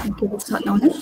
Okay, we'll start now. So,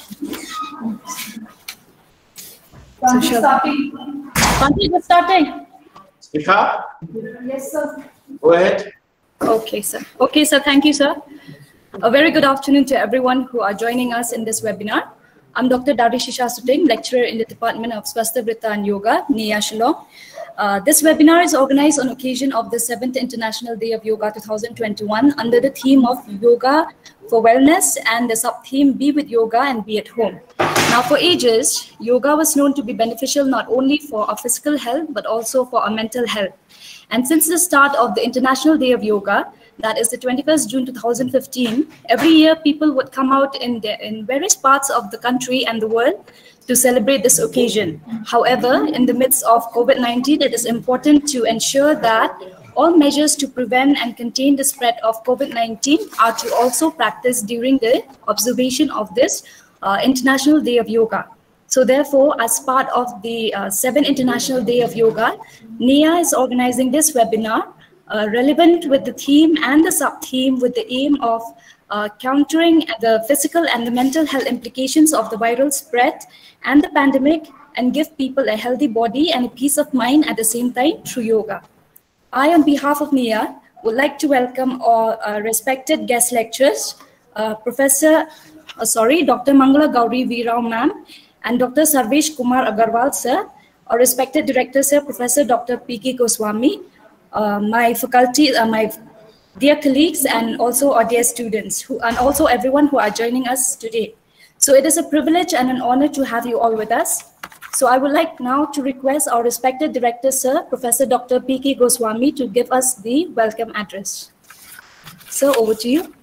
Starting. Starting. Shikha? Yes, sir. Go ahead. Okay, sir. Okay, sir. Thank you, sir. A very good afternoon to everyone who are joining us in this webinar. I'm Dr. Dari Shisha Suting, lecturer in the Department of Swasthya and Yoga, NIA Shillong. This webinar is organized on occasion of the 7th International Day of Yoga 2021 under the theme of Yoga for Wellness and the sub-theme Be with Yoga and Be at Home. Now, for ages, yoga was known to be beneficial not only for our physical health, but also for our mental health. And since the start of the International Day of Yoga, that is the 21st June 2015, every year people would come out in various parts of the country and the world to celebrate this occasion. However, in the midst of COVID-19, it is important to ensure that all measures to prevent and contain the spread of COVID-19 are to also practice during the observation of this International Day of Yoga. So therefore, as part of the 7th International Day of Yoga, NIA is organizing this webinar relevant with the theme and the sub-theme with the aim of countering the physical and the mental health implications of the viral spread and the pandemic, and give people a healthy body and a peace of mind at the same time through yoga. I, on behalf of NIA, would like to welcome our respected guest lecturers, Dr. Mangala Gauri V. Rao ma'am, and Dr. Sarvesh Kumar Agarwal sir, our respected director sir, Professor Dr. P.K. Goswami, my faculty, my dear colleagues, and also our dear students, and also everyone who are joining us today. So it is a privilege and an honor to have you all with us. So I would like now to request our respected director sir, Professor Dr. P.K. Goswami, to give us the welcome address. Sir, over to you.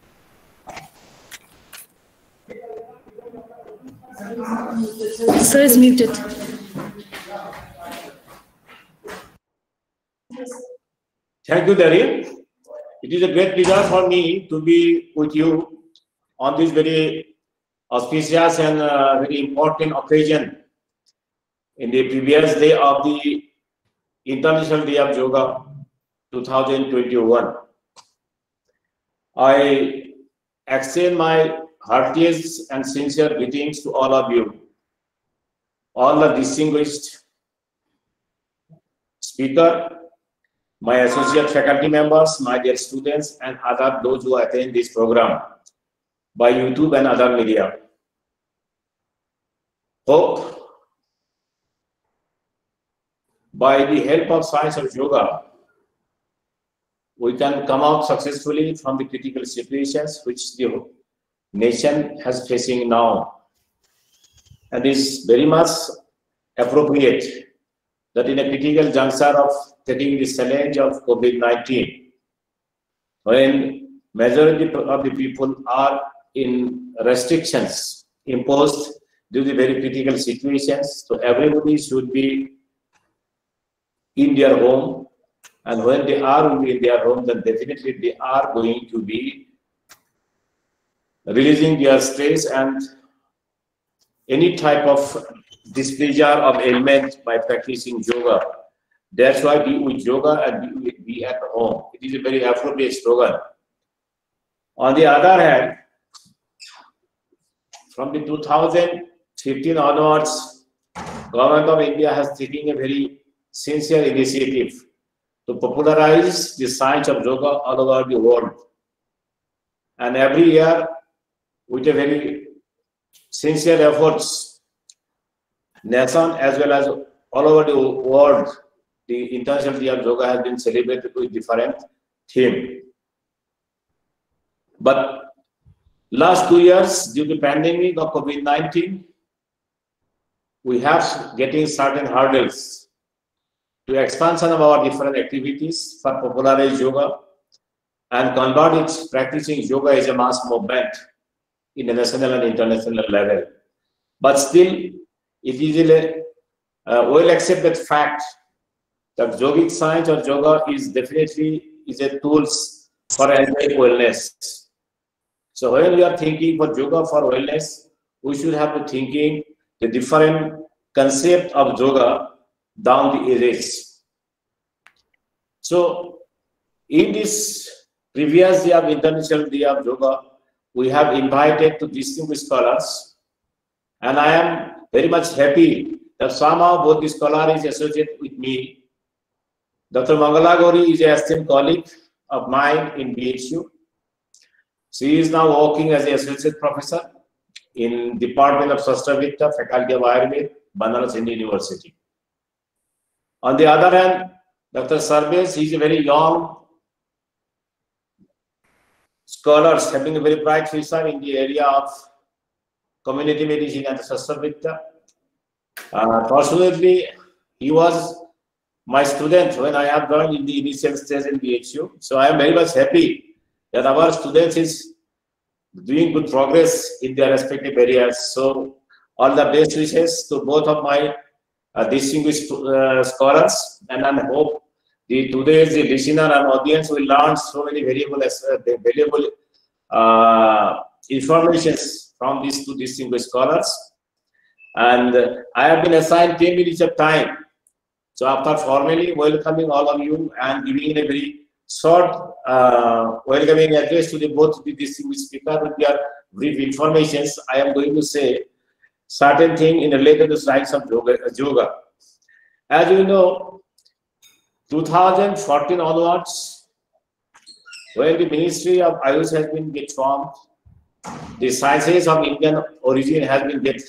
Sir is muted. Thank you, Dari. It is a great pleasure for me to be with you on this very auspicious and very important occasion in the previous day of the International Day of Yoga 2021. I extend my heartiest and sincere greetings to all of you, all the distinguished speaker, my associate faculty members, my dear students, and other those who attend this program by YouTube and other media. Hope by the help of science of yoga, we can come out successfully from the critical situations which the nation has facing now. And is very much appropriate that in a critical juncture of taking the challenge of COVID-19, when majority of the people are in restrictions imposed due to very critical situations, so everybody should be in their home, and when they are in their home, then definitely they are going to be releasing their stress and any type of displeasure of ailment by practicing yoga. That's why be with yoga and be at home. It is a very appropriate slogan. On the other hand, from the 2015 onwards, Government of India has taken a very sincere initiative to popularize the science of yoga all over the world. And every year, with a very sincere efforts, nation as well as all over the world, the International Day of Yoga has been celebrated with different theme. But last 2 years, due to pandemic of COVID-19, we have getting certain hurdles to expansion of our different activities for popularize yoga and convert its practicing yoga as a mass movement in the national and international level. But still, it is a well accepted fact that yogic science or yoga is definitely a tools for wellness. So when we are thinking for yoga for wellness, we should have to thinking the different concept of yoga down the ages. So in this previous day of International Day of Yoga, we have invited to distinguished scholars, and I am very much happy that somehow both the scholar is associated with me. Dr. Mangala Gauri is an esteemed colleague of mine in BHU. She is now working as an associate professor in Department of Sastravidya, Faculty of Ayurveda, Banaras Hindu University. On the other hand, Dr. Sarvesh, he is a very young scholar, having a very bright future in the area of community medicine and Sastravidya. Fortunately, he was my student when I have joined in the initial stage in BHU. So I am very much happy that our students is doing good progress in their respective areas. So all the best wishes to both of my distinguished scholars, and I hope today's listener and audience will learn so many valuable informations from these two distinguished scholars. And I have been assigned 10 minutes of time. So after formally welcoming all of you and giving a very short welcoming address to both the distinguished speakers with their brief informations, I am going to say certain thing in related to science of yoga. As you know, 2014 onwards, when the Ministry of Ayush has been formed, the sciences of Indian origin has been get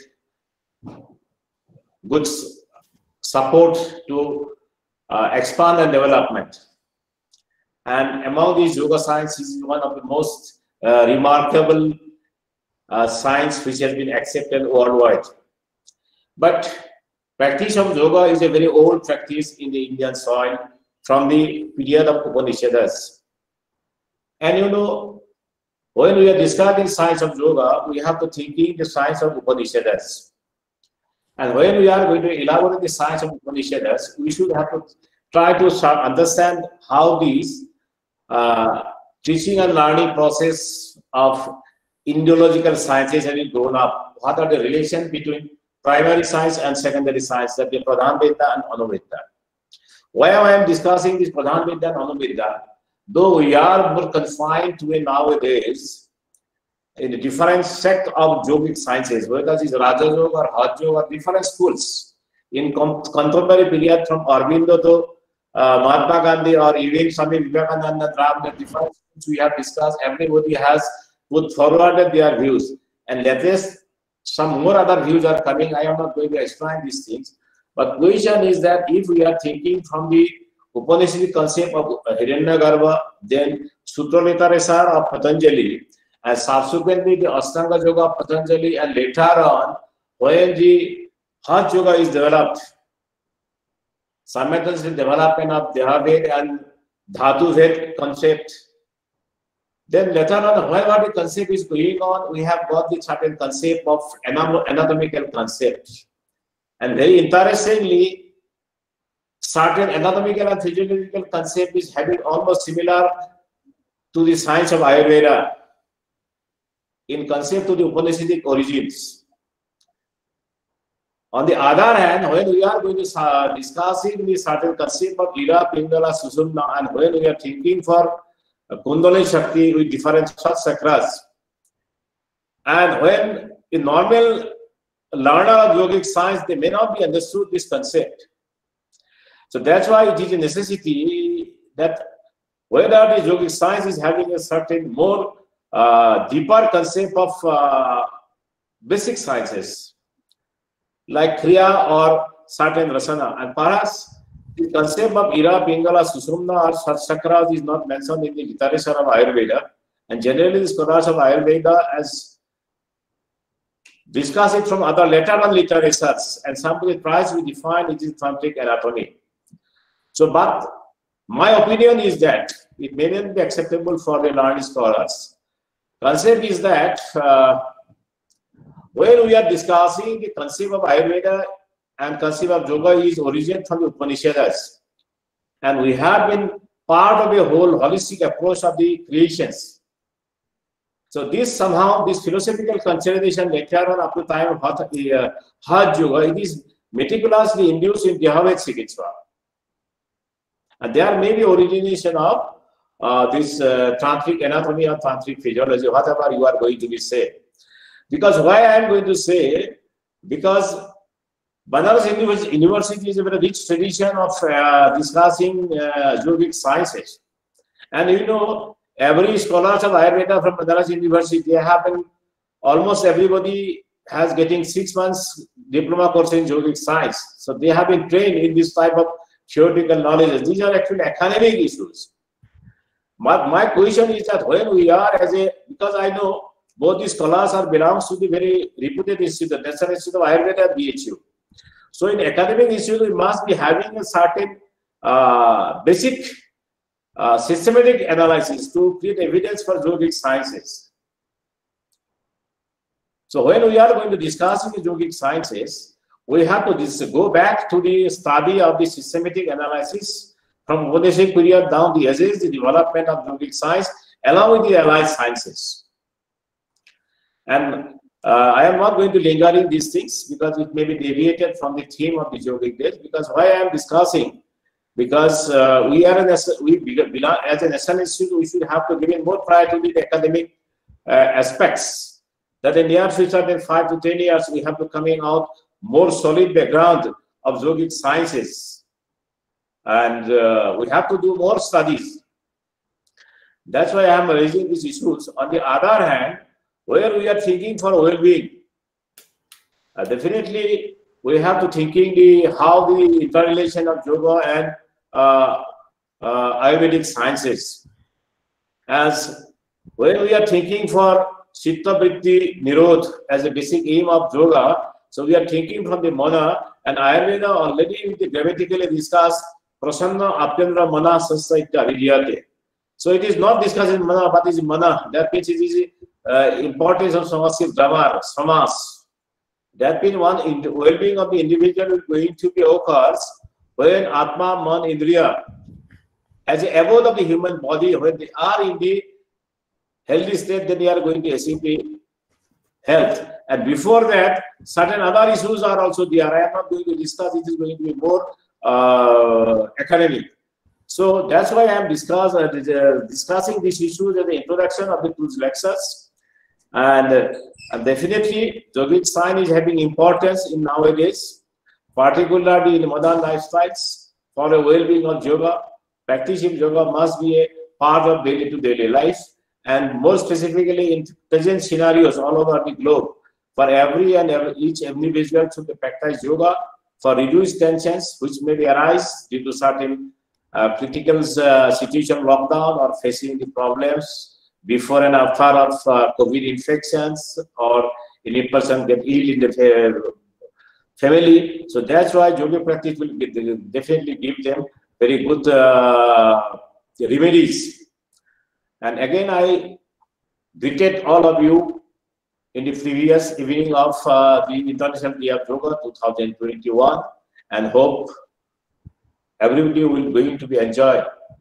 good support to expand and development. And among these, yoga science is one of the most remarkable science which has been accepted worldwide. But practice of yoga is a very old practice in the Indian soil from the period of Upanishads. And you know, when we are discussing science of yoga, we have to think in the science of Upanishads. And when we are going to elaborate the science of Upanishads, we should have to try to understand how these teaching and learning process of Indological sciences have been grown up. What are the relations between primary science and secondary science, that the Pradhan Vidya and Anuvidya? Why I am discussing this Pradhan Vidya and Anuvidya? Though we are more confined to nowadays in the different sect of yogic sciences, whether it is Raja Yoga or Hatha Yoga or different schools. In contemporary period from Aurobindo to Mahatma Gandhi or even Swami Vivekananda, the different schools we have discussed, everybody has put forward their views. And latest, some more other views are coming. I am not going to explain these things. But question is that if we are thinking from the Upanishadic concept of Hiranyagarbha, then Sutralitarasar of Patanjali, and subsequently the Ashtanga Yoga of Patanjali, and later on, when the Hatha Yoga is developed, simultaneously development of Dehaved and Dhatu-Ved concept, then later on, whenever the concept is going on, we have got the certain concept of anatomical concept. And very interestingly, certain anatomical and physiological concept is having almost similar to the science of Ayurveda in concept to the Upanishadic origins. On the other hand, when we are going to discussing the certain concept of Ira, Pingala, Sushumna, and when we are thinking for Kundalini Shakti with different chakras, and when in normal learner of yogic science, they may not be understood this concept. So that's why it is a necessity that whether the yogic science is having a certain more deeper concept of basic sciences like Kriya or certain Rasana, and perhaps the concept of Ira, Pingala, Sushumna or chakras is not mentioned in the literature of Ayurveda, and generally the scholars of Ayurveda as discuss it from other later on literatures, and somebody tries to define it in tantric anatomy. So, but my opinion is that it may not be acceptable for the learned scholars. Concept is that when we are discussing the concept of Ayurveda and concept of yoga is origin from the Upanishads, and we have been part of a whole holistic approach of the creations. So this somehow, this philosophical consideration later on up to time of Hatha Yoga, it is meticulously induced in Dehaved Chikitsa. And there may be origination of this tantric anatomy or tantric physiology, whatever you are going to be say. Because why I am going to say, because Banaras University is a very rich tradition of discussing yogic sciences. And you know, every scholars of Ayurveda from Banaras University, they have been, almost everybody has getting 6 months diploma course in yogic science. So they have been trained in this type of theoretical knowledge. These are actually academic issues. My question is that when we are because I know both these scholars are belongs to the very reputed institute, the National Institute of Ayurveda and BHU. So in academic issues, we must be having a certain basic systematic analysis to create evidence for yogic sciences. So when we are going to discuss the yogic sciences, we have to go back to the study of the systematic analysis from Upanishadic period down the edges, the development of yogic science, along with the allied sciences. And I am not going to linger in these things because it may be deviated from the theme of the yogic days. Because why I am discussing, because we are as a national institute, we should have to give in more priority to the academic aspects. That in the near future, in 5 to 10 years, we have to coming out more solid background of yogic sciences, and we have to do more studies. That's why I am raising these issues. On the other hand, where we are thinking for well-being, definitely we have to thinking how the interrelation of yoga and Ayurvedic sciences. As when we are thinking for Chitta Vritti Nirodh as a basic aim of yoga, so we are thinking from the mana, and Ayurveda already grammatically discussed Prasanna Apyandra Mana Sasaita Vidyate. So it is not discussed in mana, but is mana. That means it is importance of samasiv grammar, samas. That means one well-being of the individual is going to be occurs when Atma, Man, Indriya, as a abode of the human body, when they are in the healthy state, then they are going to achieve the health. And before that, certain other issues are also there. I am not going to discuss. It is going to be more academic. So that's why I am discussing these issues at the introduction of the two lectures. And definitely, yogic science is having importance in nowadays, particularly in modern lifestyles. For a well-being of yoga, practicing yoga must be a part of daily-to-daily life. And more specifically in present scenarios all over the globe, for each individual should practice yoga for reduced tensions which may arise due to certain critical situation, lockdown, or facing the problems before and after of COVID infections, or any person get ill in the family. So that's why yoga practice will definitely give them very good remedies. And again, I greeted all of you in the previous evening of the International Day of Yoga 2021, and hope everybody will going to be enjoy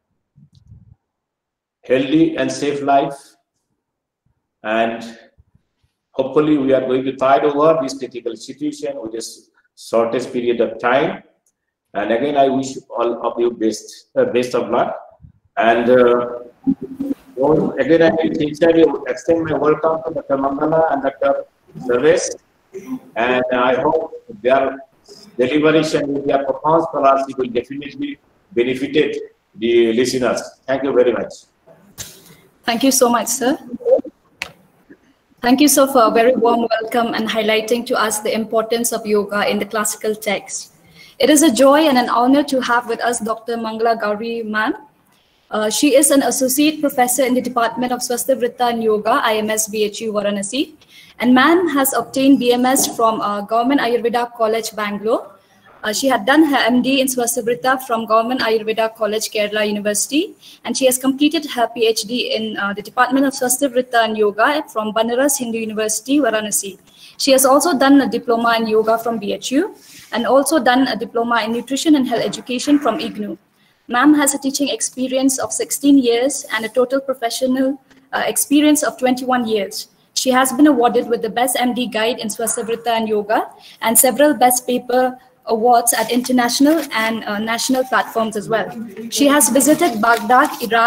healthy and safe life, and hopefully we are going to tide over this critical situation with this shortest period of time. And again, I wish all of you best of luck. And again, I will extend my welcome to Dr. Mangala and Dr. Sarvesh, and I hope their deliberation with their profound scholarship will definitely benefit the listeners. Thank you very much. Thank you so much, sir. Thank you, sir, for a very warm welcome and highlighting to us the importance of yoga in the classical text. It is a joy and an honor to have with us Dr. Mangala Gauri ma'am. She is an associate professor in the Department of Swasthya and Yoga, IMS BHU Varanasi. And ma'am has obtained BMS from Government Ayurveda College, Bangalore. She had done her MD in Swasthya from Government Ayurveda College, Kerala University. And she has completed her PhD in the Department of Swasthya and Yoga from Banaras Hindu University, Varanasi. She has also done a diploma in yoga from BHU and also done a diploma in nutrition and health education from IGNOU. Ma'am has a teaching experience of 16 years and a total professional experience of 21 years. She has been awarded with the Best MD Guide in Swasthya and Yoga and several Best Paper awards at international and national platforms as well. She has visited Baghdad, Iraq,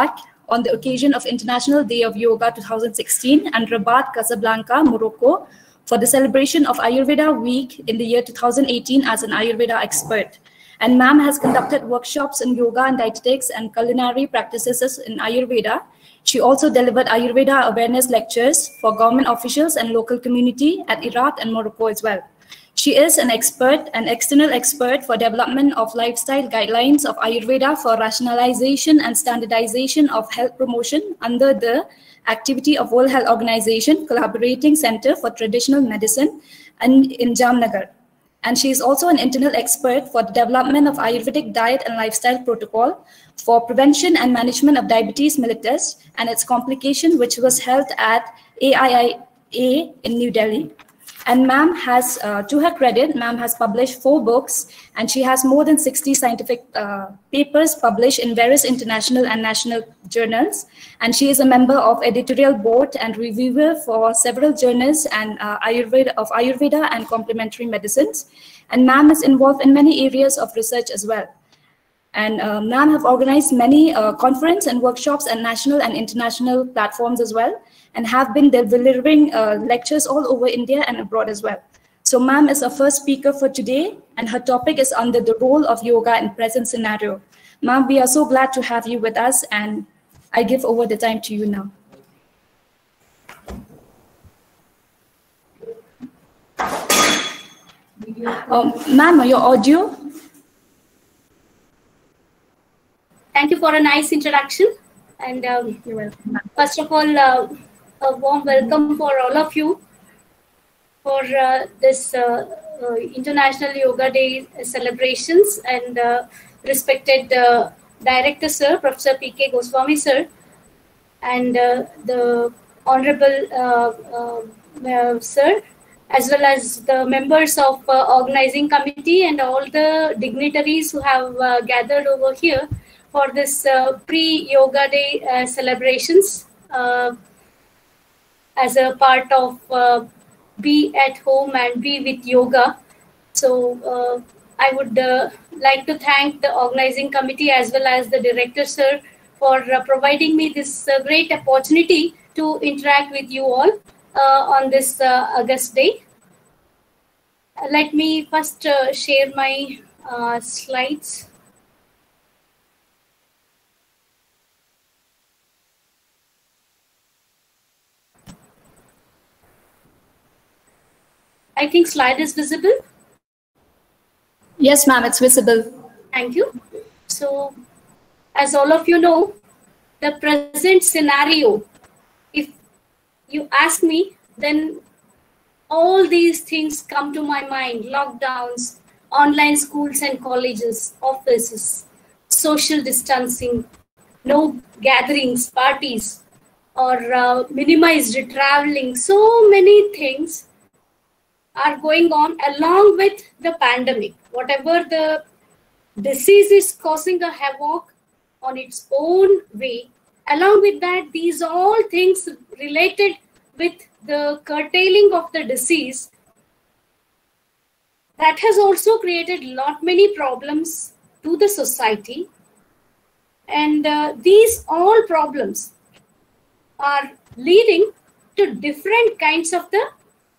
on the occasion of International Day of Yoga 2016 and Rabat, Casablanca, Morocco, for the celebration of Ayurveda Week in the year 2018 as an Ayurveda expert. And ma'am has conducted workshops in yoga and dietetics and culinary practices in Ayurveda. She also delivered Ayurveda awareness lectures for government officials and local community at Iraq and Morocco as well. She is an expert, an external expert for development of lifestyle guidelines of Ayurveda for rationalization and standardization of health promotion under the activity of World Health Organization Collaborating Center for Traditional Medicine and in Jamnagar. And she is also an internal expert for the development of Ayurvedic diet and lifestyle protocol for prevention and management of diabetes mellitus and its complication, which was held at AIIA in New Delhi. And ma'am has, to her credit, ma'am has published 4 books, and she has more than 60 scientific papers published in various international and national journals. And she is a member of editorial board and reviewer for several journals and Ayurveda and complementary medicines. And ma'am is involved in many areas of research as well. And ma'am have organized many conference and workshops and national and international platforms as well, and have been delivering lectures all over India and abroad as well. So ma'am is our first speaker for today, and her topic is under the role of yoga in present scenario. Ma'am, we are so glad to have you with us, and I give over the time to you now. Ma'am, your audio? Thank you for a nice introduction. And You're welcome. first of all, a warm welcome for all of you for this International Yoga Day celebrations, and respected Director Sir, Professor P.K. Goswami Sir, and the Honorable Sir, as well as the members of organizing committee and all the dignitaries who have gathered over here for this pre-Yoga Day celebrations as a part of Be at Home and Be with Yoga. So I would like to thank the organizing committee as well as the director, sir, for providing me this great opportunity to interact with you all on this August day. Let me first share my slides. I think slide is visible. Yes, ma'am, it's visible. Thank you. So, as all of you know, the present scenario, if you ask me, then all these things come to my mind: lockdowns, online schools and colleges, offices, social distancing, no gatherings, parties, or minimized traveling. So many things are going on along with the pandemic. Whatever the disease is causing a havoc on its own way, along with that, these all things related with the curtailing of the disease, that has also created many problems to the society. And these all problems are leading to different kinds of the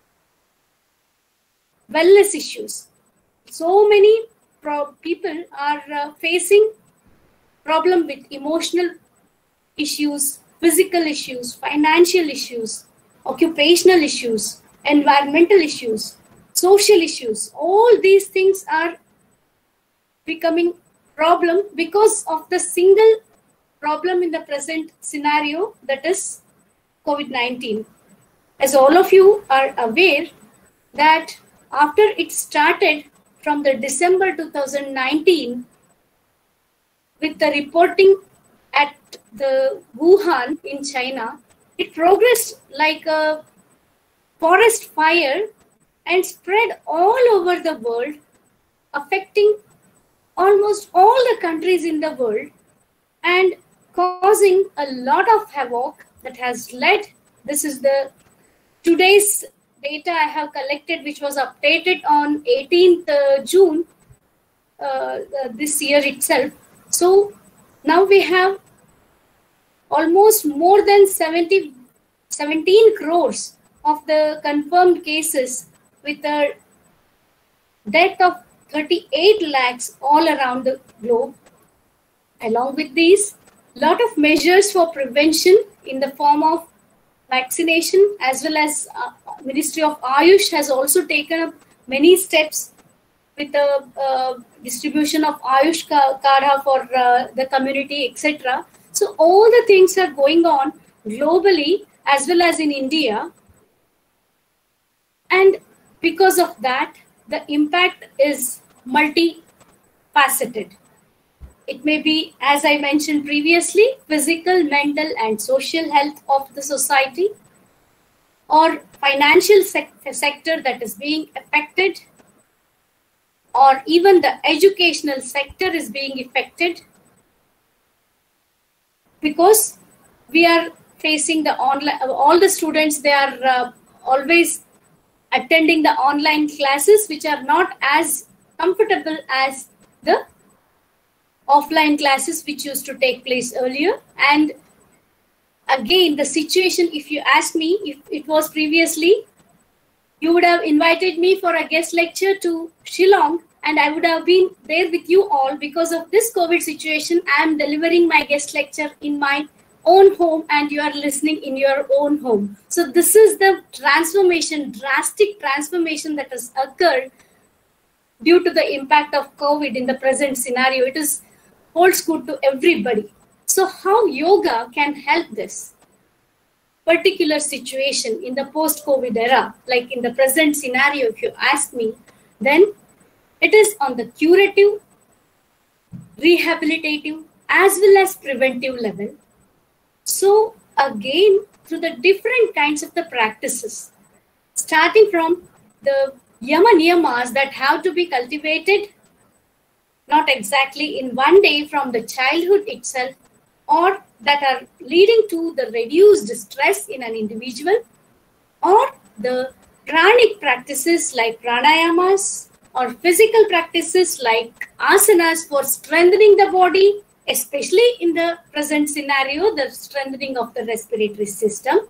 wellness issues. So many people are facing problem with emotional issues, physical issues, financial issues, occupational issues, environmental issues, social issues. All these things are becoming problem because of the single problem in the present scenario, that is COVID-19. As all of you are aware that after it started from the December 2019 with the reporting at the Wuhan in China, it progressed like a forest fire and spread all over the world, affecting almost all the countries in the world and causing a lot of havoc that has led, this is the today's data I have collected, which was updated on 18th June this year itself. So now we have almost more than 17 crores of the confirmed cases, with a death of 38 lakhs all around the globe. Along with these, lot of measures for prevention in the form of vaccination, as well as Ministry of Ayush has also taken up many steps with the distribution of Ayush Kadha for the community, etc. So all the things are going on globally as well as in India. And because of that, the impact is multifaceted. It may be, as I mentioned previously, physical, mental, and social health of the society, or financial sector that is being affected, or even the educational sector is being affected, because we are facing the online, all the students, they are always attending the online classes, which are not as comfortable as the offline classes which used to take place earlier. And again, the situation, if you ask me, if it was previously, you would have invited me for a guest lecture to Shillong, and I would have been there with you all. Because of this COVID situation, I am delivering my guest lecture in my own home, and you are listening in your own home. So this is the transformation, drastic transformation that has occurred due to the impact of COVID in the present scenario. It holds good to everybody. So how yoga can help this particular situation in the post-COVID era, like in the present scenario, if you ask me, then it is on the curative, rehabilitative, as well as preventive level. So again, through the different kinds of the practices, starting from the yama niyamas that have to be cultivated, not exactly in one day from the childhood itself, or that are leading to the reduced stress in an individual, or the pranic practices like pranayamas, or physical practices like asanas for strengthening the body, especially in the present scenario, the strengthening of the respiratory system,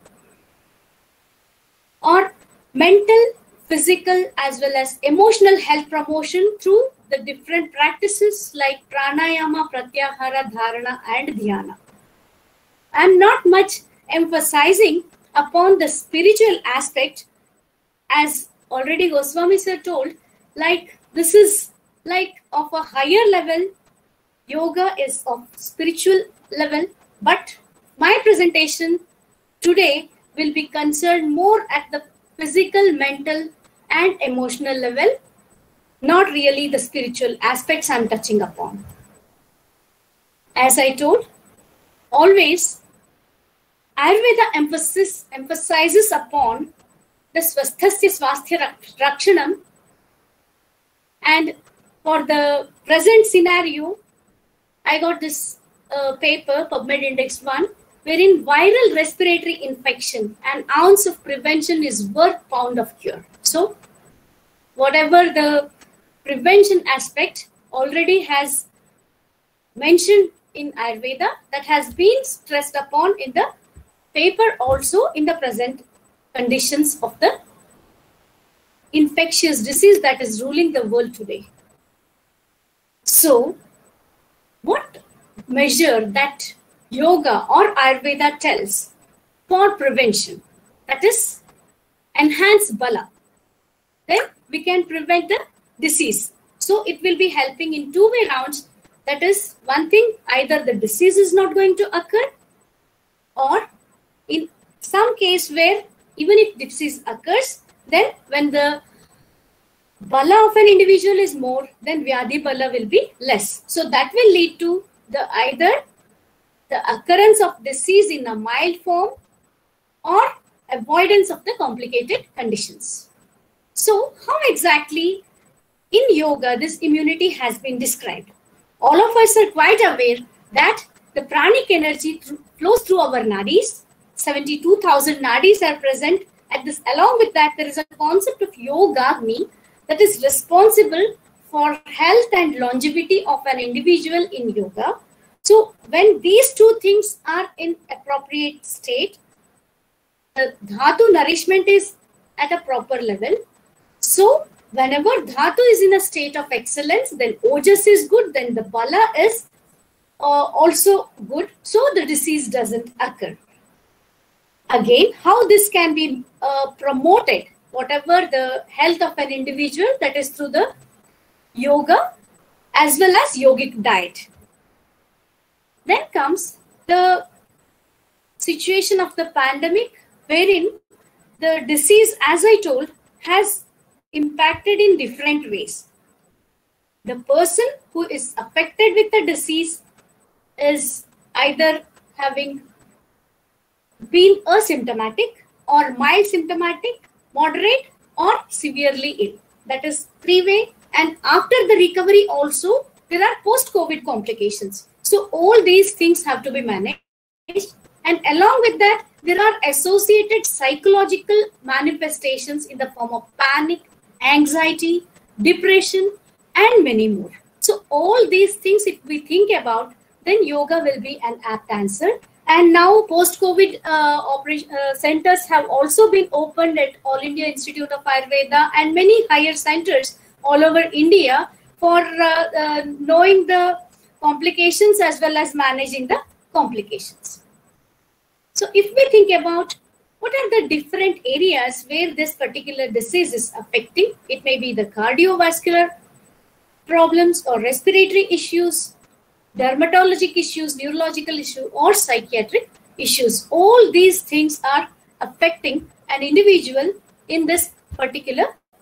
or mental, physical, as well as emotional health promotion through the different practices like pranayama, pratyahara, dharana, and dhyana. I am not much emphasizing upon the spiritual aspect, as already Goswami sir told, like this is like of a higher level, yoga is of spiritual level, but my presentation today will be concerned more at the physical, mental, and emotional level, not really the spiritual aspects I'm touching upon. As I told, always Ayurveda emphasizes upon the swasthasya swasthya rakshanam, and for the present scenario, I got this paper, PubMed Index 1, wherein viral respiratory infection, an ounce of prevention is worth pound of cure. So whatever the prevention aspect already has mentioned in Ayurveda, that has been stressed upon in the paper also in the present conditions of the infectious disease that is ruling the world today. So what measure that yoga or Ayurveda tells for prevention, that is enhance bala, then we can prevent the disease. So it will be helping in two-way rounds. That is one thing, either the disease is not going to occur, or in some case where even if disease occurs, then when the bala of an individual is more, then vyadhi bala will be less. So that will lead to either the occurrence of disease in a mild form or avoidance of the complicated conditions. So how exactly in yoga this immunity has been described? All of us are quite aware that the pranic energy flows through our nadis. 72,000 nadis are present at this. Along with that, there is a concept of yogagni that is responsible for health and longevity of an individual in yoga. So when these two things are in appropriate state, the dhatu nourishment is at a proper level. So whenever dhatu is in a state of excellence, then ojas is good, then the bala is also good, so the disease doesn't occur. Again, how this can be promoted, whatever the health of an individual, that is through the yoga as well as yogic diet. Then comes the situation of the pandemic, wherein the disease, as I told, has impacted in different ways. The person who is affected with the disease is either having been asymptomatic or mild symptomatic, moderate or severely ill. That is three-way. And after the recovery also, there are post-COVID complications. So all these things have to be managed. And along with that, there are associated psychological manifestations in the form of panic, anxiety, depression, and many more. So all these things, if we think about, then yoga will be an apt answer. And now post-COVID centers have also been opened at All India Institute of Ayurveda and many higher centers all over India for knowing the complications as well as managing the complications. So if we think about what are the different areas where this particular disease is affecting, it may be the cardiovascular problems or respiratory issues, dermatologic issues, neurological issues, or psychiatric issues. All these things are affecting an individual in this particular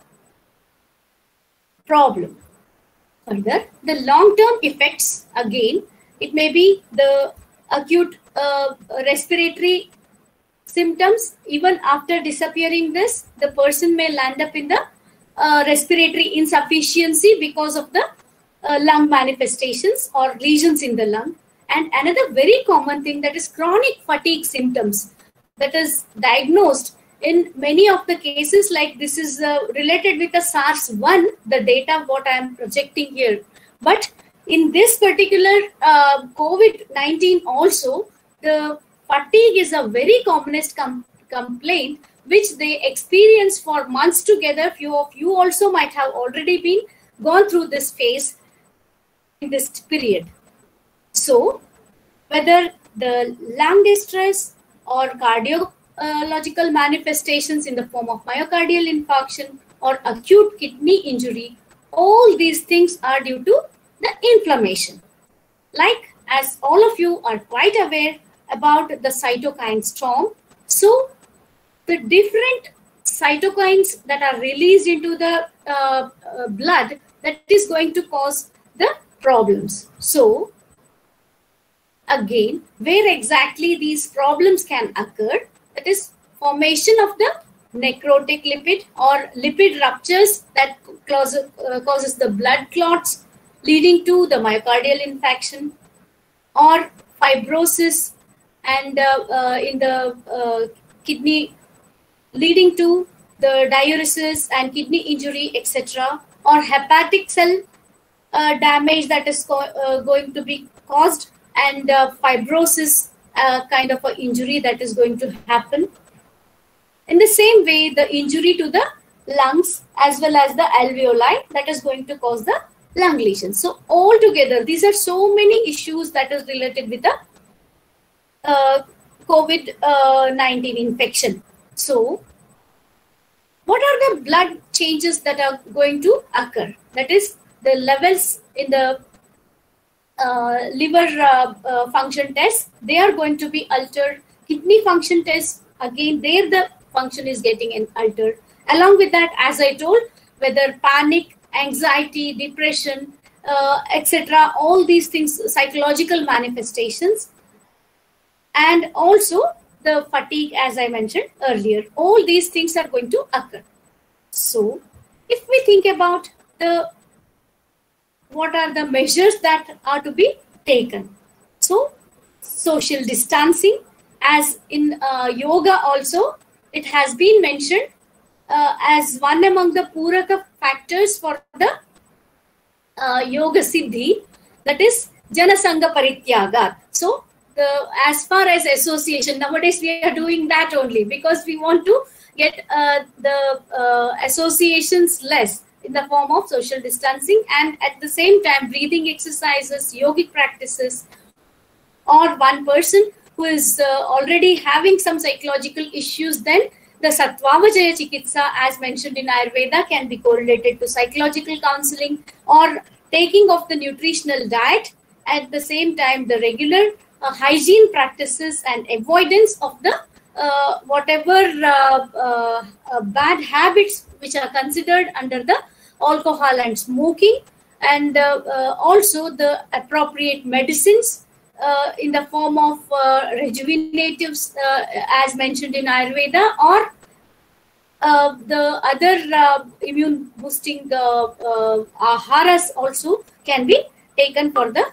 problem. Further, the long-term effects, again, it may be the acute respiratory symptoms. Even after disappearing this, the person may land up in the respiratory insufficiency because of the lung manifestations or lesions in the lung. And another very common thing, that is chronic fatigue symptoms, that is diagnosed in many of the cases. Like this is related with the SARS-1, the data what I am projecting here. But in this particular COVID-19 also, the fatigue is a very commonest complaint which they experience for months together. Few of you also might have already been gone through this phase in this period. So whether the lung distress or cardiological manifestations in the form of myocardial infarction or acute kidney injury, all these things are due to the inflammation. Like, as all of you are quite aware about the cytokine storm, so the different cytokines that are released into the blood, that is going to cause the problems. So again, where exactly these problems can occur, that is formation of the necrotic lipid or lipid ruptures that causes the blood clots leading to the myocardial infarction, or fibrosis and in the kidney leading to the diuresis and kidney injury, etc., or hepatic cell damage that is going to be caused, and fibrosis kind of an injury that is going to happen. In the same way, the injury to the lungs as well as the alveoli, that is going to cause the lung lesions. So altogether, these are so many issues that is related with the COVID-19 infection. So what are the blood changes that are going to occur? That is the levels in the liver function test, they are going to be altered. Kidney function test, again, there the function is getting altered. Along with that, as I told, whether panic, anxiety, depression, etc., all these things, psychological manifestations, and also the fatigue, as I mentioned earlier, all these things are going to occur. So if we think about what are the measures that are to be taken? So social distancing, as in yoga also, it has been mentioned as one among the Puraka factors for the yoga siddhi, that is Janasanga Parityagat. So as far as association, nowadays we are doing that only because we want to get the associations less in the form of social distancing, and at the same time breathing exercises, yogic practices, or one person who is already having some psychological issues, then the Sattvavajaya Chikitsa, as mentioned in Ayurveda, can be correlated to psychological counseling or taking of the nutritional diet. At the same time, the regular hygiene practices and avoidance of the whatever bad habits which are considered under the alcohol and smoking, and also the appropriate medicines in the form of rejuvenatives as mentioned in Ayurveda, or the other immune boosting aharas also can be taken for the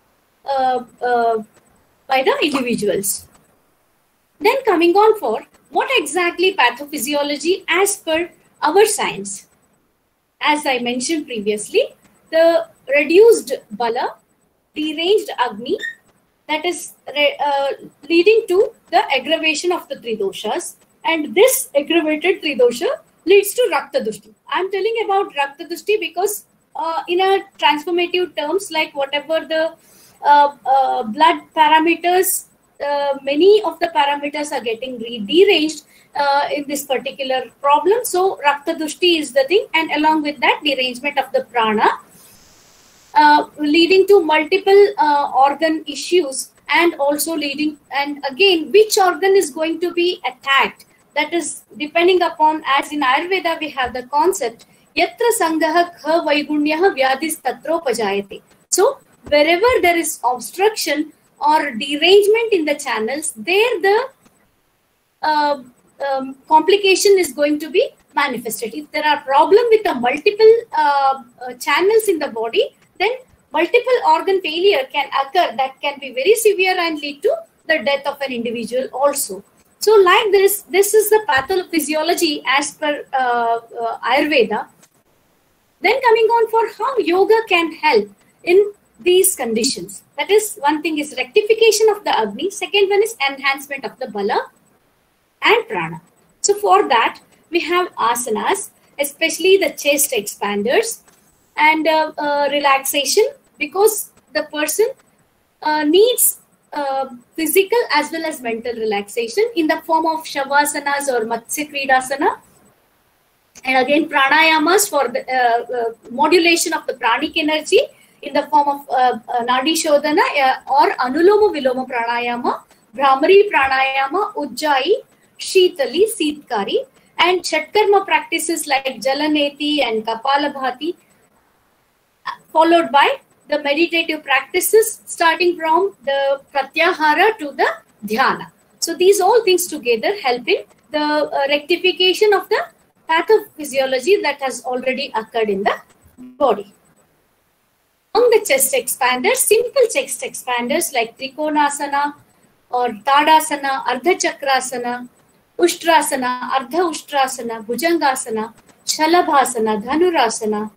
by the individuals. Then coming on for what exactly pathophysiology as per our science. As I mentioned previously, the reduced bala, deranged agni, that is leading to the aggravation of the three doshas, and this aggravated three dosha leads to Rakta Dushti. I am telling about Rakta Dushti because in a transformative terms, like whatever the blood parameters, many of the parameters are getting deranged in this particular problem. So Rakta Dushti is the thing, and along with that derangement of the prana, leading to multiple organ issues, and also leading, and again which organ is going to be attacked, that is depending upon, as in Ayurveda we have the concept yatra sangaha kha vaigunyah vyadis tatropajayate. So wherever there is obstruction or derangement in the channels, there the complication is going to be manifested. If there are problems with the multiple channels in the body, then multiple organ failure can occur that can be very severe and lead to the death of an individual also. So like this is the pathophysiology as per Ayurveda. Then coming on for how yoga can help in these conditions. That is, one thing is rectification of the Agni, second one is enhancement of the Bala and Prana. So for that, we have asanas, especially the chest expanders, and relaxation, because the person needs physical as well as mental relaxation in the form of Shavasanas or Matsya Kridasana. And again, pranayamas for the modulation of the pranic energy in the form of Nadi Shodhana or Anuloma Viloma Pranayama, Brahmari Pranayama, Ujjayi, Shitali, Sitkari, and Shatkarma practices like Jalaneti and Kapalabhati, followed by the meditative practices starting from the Pratyahara to the Dhyana. So these all things together help in the rectification of the pathophysiology that has already occurred in the body. Among the chest expanders, simple chest expanders like Trikonasana or Tadasana, Ardha Chakrasana, Ushtrasana, Ardha Ushtrasana, Bhujangasana, Shalabhasana, Dhanurasana,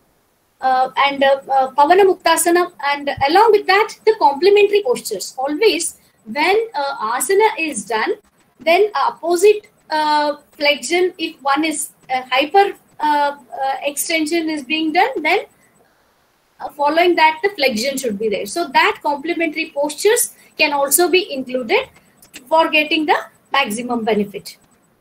and Pavana Muktasana, and along with that the complementary postures. Always when asana is done, then opposite flexion, if one is hyper extension is being done, then following that the flexion should be there. So that complementary postures can also be included for getting the maximum benefit.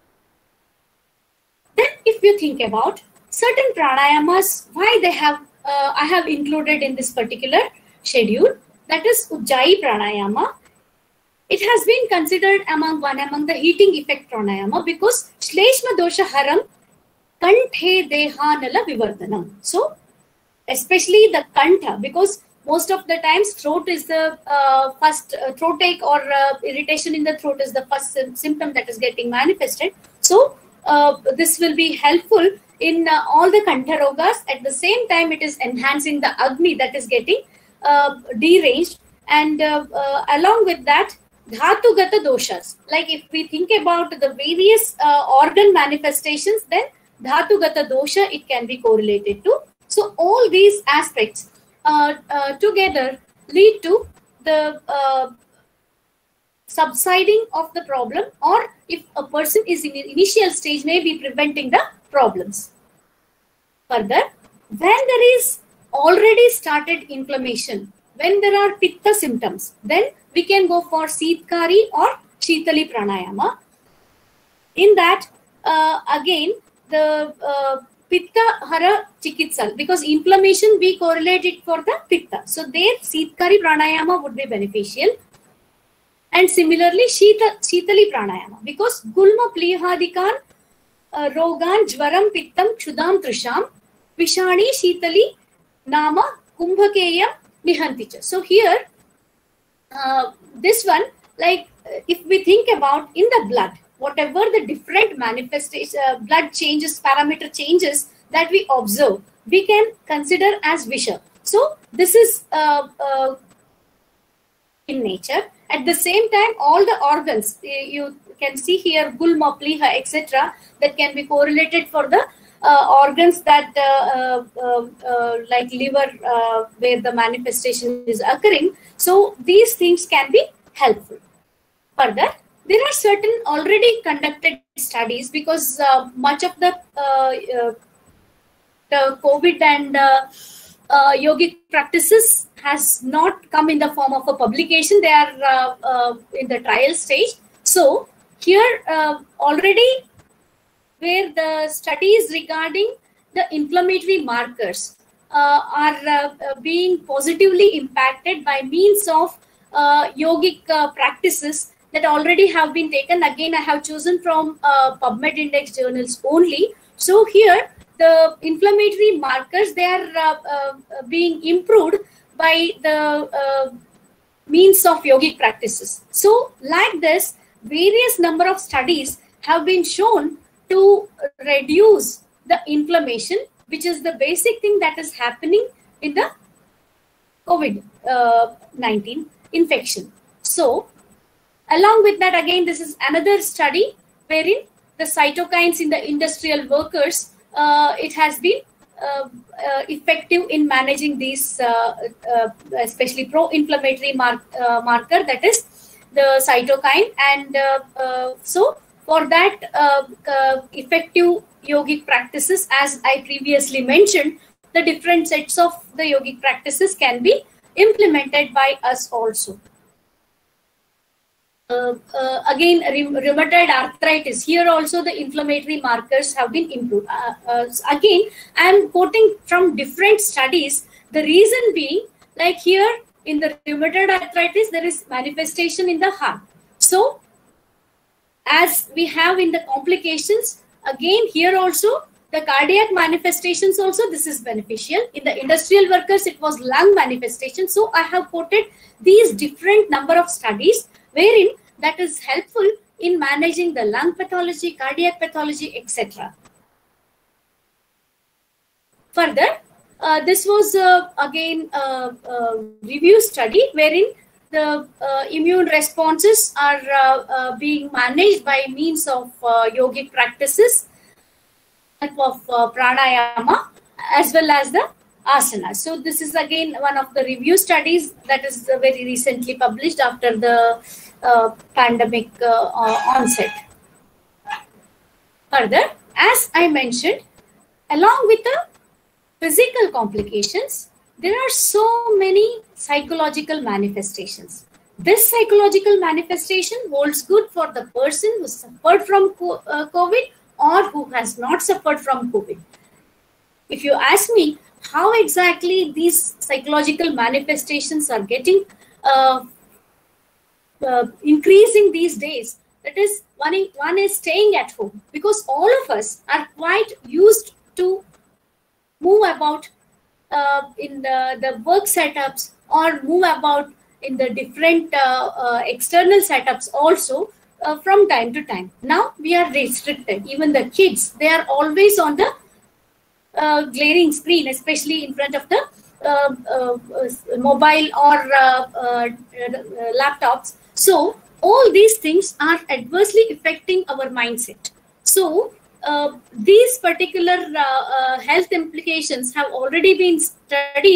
Then if you think about certain pranayamas, why they have I have included in this particular schedule, that is Ujjayi Pranayama. It has been considered among the heating effect pranayama because Shleshma Dosha Haram Kanthe Dehanala Vivardhanam. So especially the Kantha, because most of the times throat is the first throat ache or irritation in the throat is the first symptom that is getting manifested. So this will be helpful in all the Kantha rogas. At the same time, it is enhancing the Agni that is getting deranged, and along with that Dhatu Gata doshas. Like if we think about the various organ manifestations, then Dhatu Gata dosha it can be correlated to. So all these aspects together lead to the subsiding of the problem, or if a person is in initial stage, may be preventing the problems. Further, when there is already started inflammation, when there are pitta symptoms, then we can go for Seetkari or Shitali Pranayama. In that, again, the Pitta Hara Chikitsal, because inflammation we correlate it for the Pitta. So there Seetkari Pranayama would be beneficial. And similarly, Shitali Pranayama, because Gulma Plihadikan Rogan Jvaram Pittam Kshudam Trisham Vishani Shitali Nama Kumbhakeyam Nihanticha. So here, this one, like if we think about in the blood, whatever the different manifestation, blood changes, parameter changes that we observe, we can consider as Visha. So this is in nature. At the same time, all the organs, you can see here, Gulma, Pliha, etc., that can be correlated for the organs that like liver, where the manifestation is occurring. So these things can be helpful. Further, there are certain already conducted studies, because much of the COVID and yogic practices has not come in the form of a publication. They are in the trial stage. So here already, where the studies regarding the inflammatory markers are being positively impacted by means of yogic practices that already have been taken. Again, I have chosen from PubMed Index journals only. So here, the inflammatory markers, they are being improved by the means of yogic practices. So like this, various number of studies have been shown to reduce the inflammation, which is the basic thing that is happening in the COVID-19 infection. So along with that, again, this is another study wherein the cytokines in the industrial workers, it has been effective in managing these, especially pro-inflammatory marker, that is the cytokine. And so for that effective yogic practices, as I previously mentioned, the different sets of the yogic practices can be implemented by us also. Again, rheumatoid arthritis, here also the inflammatory markers have been improved. Again, I am quoting from different studies. The reason being, like here in the rheumatoid arthritis, there is manifestation in the heart. So as we have in the complications, again here also the cardiac manifestations also, this is beneficial. In the industrial workers, it was lung manifestation. So I have quoted these different number of studies wherein that is helpful in managing the lung pathology, cardiac pathology, etc. Further, this was again a review study wherein the immune responses are being managed by means of yogic practices of pranayama as well as the asana. So this is again one of the review studies that is very recently published after the pandemic onset. Further, as I mentioned, along with the physical complications, there are so many psychological manifestations. This psychological manifestation holds good for the person who suffered from COVID or who has not suffered from COVID. If you ask me how exactly these psychological manifestations are getting increasing these days, that is, one is staying at home, because all of us are quite used to move about in the work setups or move about in the different external setups also from time to time. Now we are restricted. Even the kids, they are always on the glaring screen, especially in front of the mobile or laptops. So all these things are adversely affecting our mindset. So these particular health implications have already been studied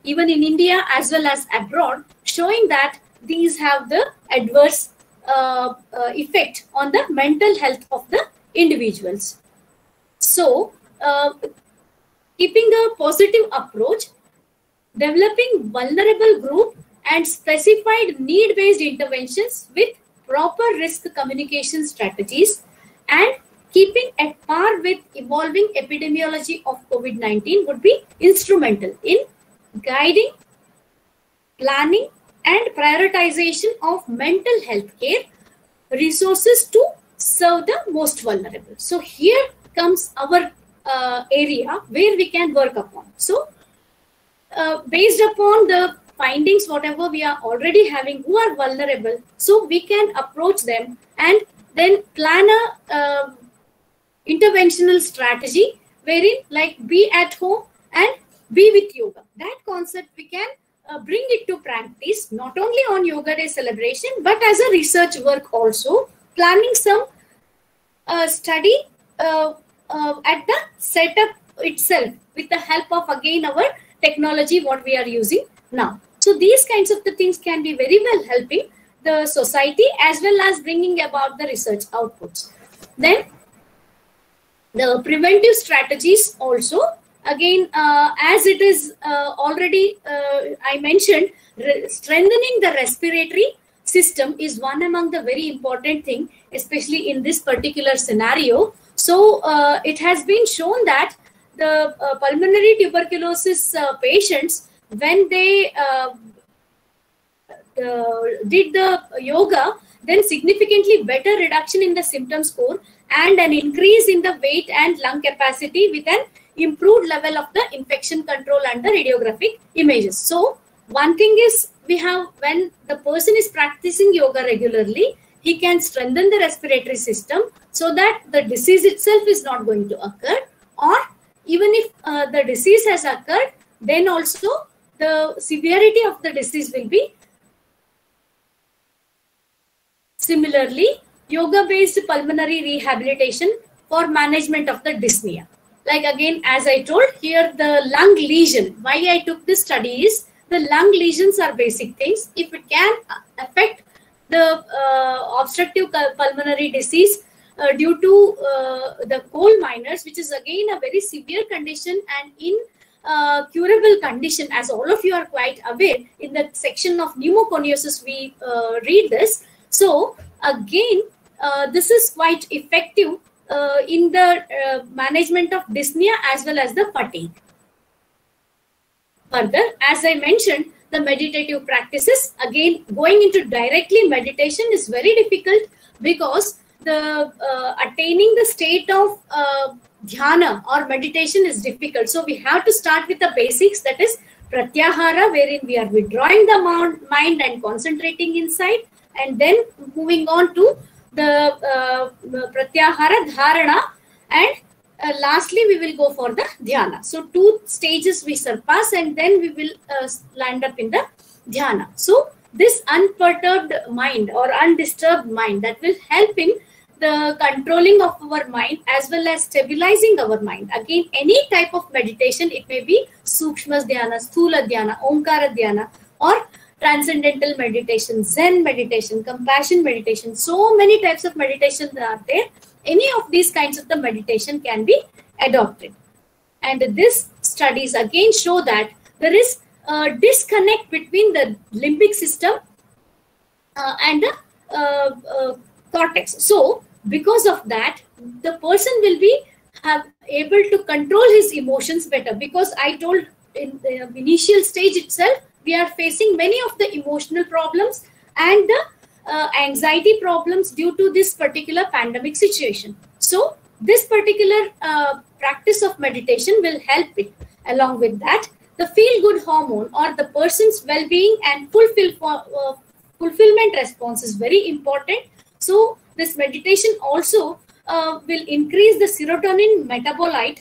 even in India as well as abroad, showing that these have the adverse effect on the mental health of the individuals. So, keeping a positive approach, developing vulnerable group and specified need-based interventions with proper risk communication strategies, and keeping at par with evolving epidemiology of COVID-19 would be instrumental in guiding, planning, and prioritization of mental health care resources to serve the most vulnerable. So here comes our area where we can work upon. So based upon the findings, whatever we are already having, who are vulnerable, so we can approach them and then plan a interventional strategy wherein like be at home and be with yoga. That concept we can bring it to practice, not only on Yoga Day celebration, but as a research work also, planning some study at the setup itself with the help of again our technology what we are using now. So these kinds of the things can be very well helping the society as well as bringing about the research outputs. Then the preventive strategies also, again, as it is already I mentioned, strengthening the respiratory system is one among the very important thing, especially in this particular scenario. So it has been shown that the pulmonary tuberculosis patients, when they did the yoga, then significantly better reduction in the symptom score and an increase in the weight and lung capacity with an improved level of the infection control and the radiographic images. So one thing is, we have, when the person is practicing yoga regularly, he can strengthen the respiratory system so that the disease itself is not going to occur, or even if the disease has occurred, then also the severity of the disease will be. Similarly, yoga-based pulmonary rehabilitation for management of the dyspnea. Like again, as I told here, the lung lesion, why I took this study is, the lung lesions are basic things. If it can affect the obstructive pulmonary disease due to the coal miners, which is again a very severe condition and incurable condition, as all of you are quite aware, in the section of pneumoconiosis we read this. So again, this is quite effective in the management of dyspnea as well as the fatigue. Further, as I mentioned, the meditative practices, again going into directly meditation is very difficult because the attaining the state of dhyana or meditation is difficult. So we have to start with the basics, that is pratyahara, wherein we are withdrawing the mind and concentrating inside, and then moving on to the pratyahara, dharana, and lastly we will go for the dhyana. So 2 stages we surpass and then we will land up in the dhyana. So this unperturbed mind or undisturbed mind, that will help in the controlling of our mind as well as stabilizing our mind. Again, any type of meditation, it may be sukshma dhyana, sthula dhyana, omkara dhyana, or transcendental meditation, Zen meditation, compassion meditation. So many types of meditations are there. Any of these kinds of the meditation can be adopted. And this studies again show that there is a disconnect between the limbic system and the cortex. So because of that, the person will be able to control his emotions better, because I told in the initial stage itself, we are facing many of the emotional problems and the anxiety problems due to this particular pandemic situation. So this particular practice of meditation will help it. Along with that, the feel-good hormone or the person's well-being and fulfillment response is very important. So this meditation also will increase the serotonin metabolite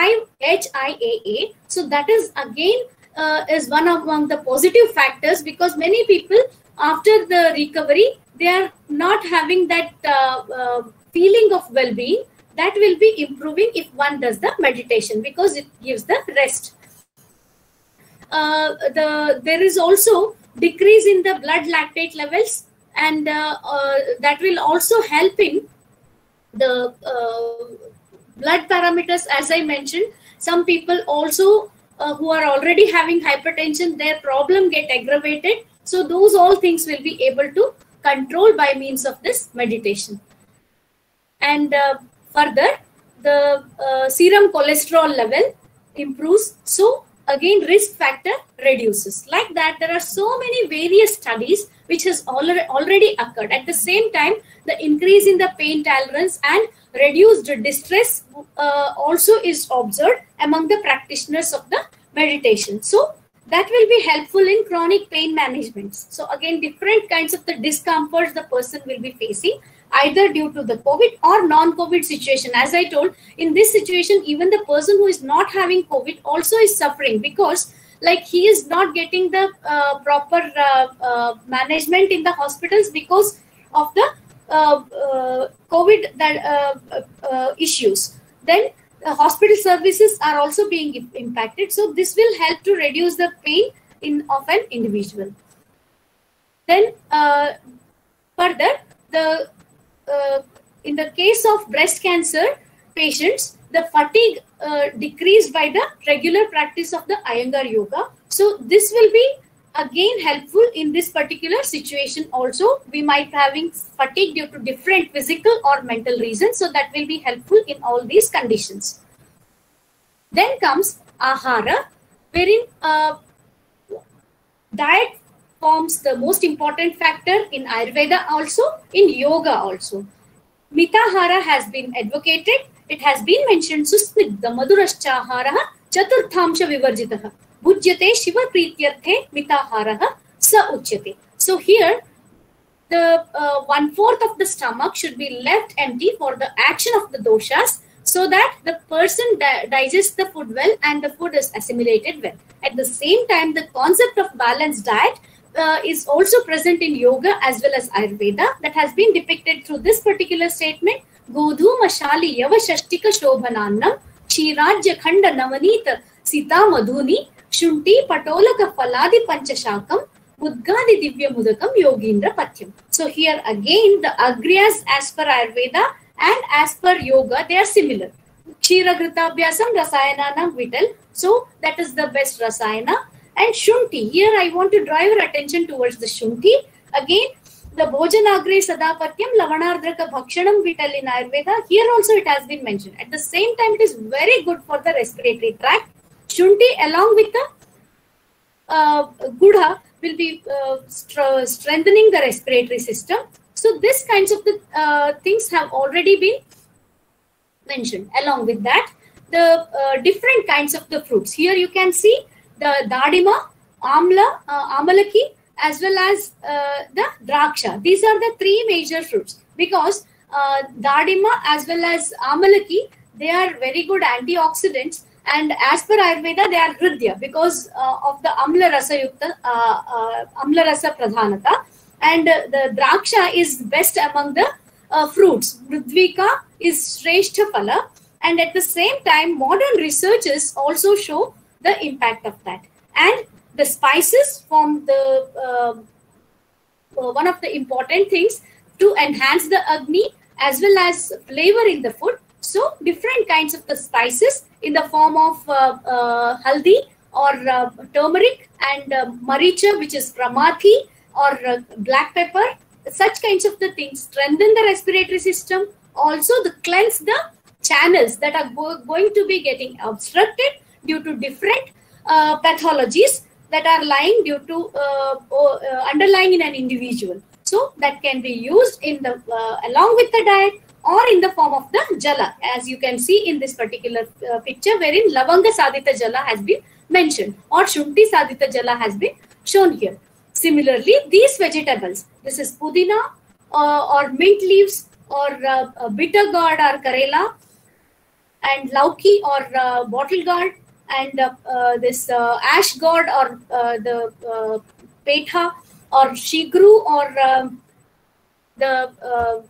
5-HIAA. So that is again is one among the positive factors, because many people after the recovery, they are not having that feeling of well-being. That will be improving if one does the meditation, because it gives the rest. there is also decrease in the blood lactate levels, and that will also help in the blood parameters. As I mentioned, some people also who are already having hypertension, their problem get aggravated. So those all things will be able to control by means of this meditation. And further, the serum cholesterol level improves. So again, risk factor reduces. Like that, there are so many various studies which has already occurred. At the same time, the increase in the pain tolerance and reduced distress also is observed among the practitioners of the meditation. So that will be helpful in chronic pain management. So again, different kinds of the discomforts the person will be facing, either due to the COVID or non-COVID situation. As I told, in this situation, even the person who is not having COVID also is suffering, because like he is not getting the proper management in the hospitals because of the COVID issues. Then hospital services are also being impacted. So this will help to reduce the pain of an individual. Then further, in the case of breast cancer patients, the fatigue decreased by the regular practice of the Iyengar yoga. So this will be again helpful in this particular situation also. We might be having fatigue due to different physical or mental reasons. So that will be helpful in all these conditions. Then comes ahara, wherein diet forms the most important factor in Ayurveda also, in yoga also. Mitahara has been advocated. It has been mentioned, susnigdha madurashchahara chaturthamsha vivarjitaha bhujyate shiva prityarthe mitahara sa uchyate. So here, the 1/4 of the stomach should be left empty for the action of the doshas, so that the person digests the food well and the food is assimilated well. At the same time, the concept of balanced diet is also present in yoga as well as Ayurveda, that has been depicted through this particular statement. Godhuma shali yava shashtika shobhanannam Chirajya khanda navanita sita madhuni shunti patolaka faladi panchashakam Budgadi divya mudakam yogindra patyam. So here again, the agriyas as per Ayurveda and as per yoga, they are similar. Kshira Ghritabhyasam Rasayananam Vital. So that is the best Rasayana. And Shunti, here I want to drive your attention towards the Shunti. Again, the Bhojanagre Sadapatyam Lavanardraka Bhakshanam Vital in Ayurveda. Here also it has been mentioned. At the same time, it is very good for the respiratory tract. Shunti along with the Gudha will be strengthening the respiratory system. So these kinds of the things have already been mentioned. Along with that, the different kinds of the fruits. Here you can see the Dadima, Amla, Amalaki, as well as the Draksha. These are the three major fruits, because Dadima as well as Amalaki, they are very good antioxidants. And as per Ayurveda, they are Hridya because of the Amla Rasa Yukta, Amla Rasa Pradhanata. And the Draksha is best among the fruits. Mridvika is Shrestha Phala. And at the same time, modern researchers also show the impact of that. And the spices form the one of the important things to enhance the Agni as well as flavor in the food. So different kinds of the spices in the form of haldi or turmeric and maricha, which is pramathi, or black pepper, such kinds of the things strengthen the respiratory system. Also, the cleanse the channels that are going to be getting obstructed due to different pathologies that are lying due to underlying in an individual. So that can be used in the along with the diet or in the form of the jala, as you can see in this particular picture, wherein lavanga sadhita jala has been mentioned, or shunti sadhita jala has been shown here. Similarly, these vegetables, this is pudina or mint leaves or bitter gourd or karela, and lauki or bottle gourd, and this ash gourd or the petha or shigru or the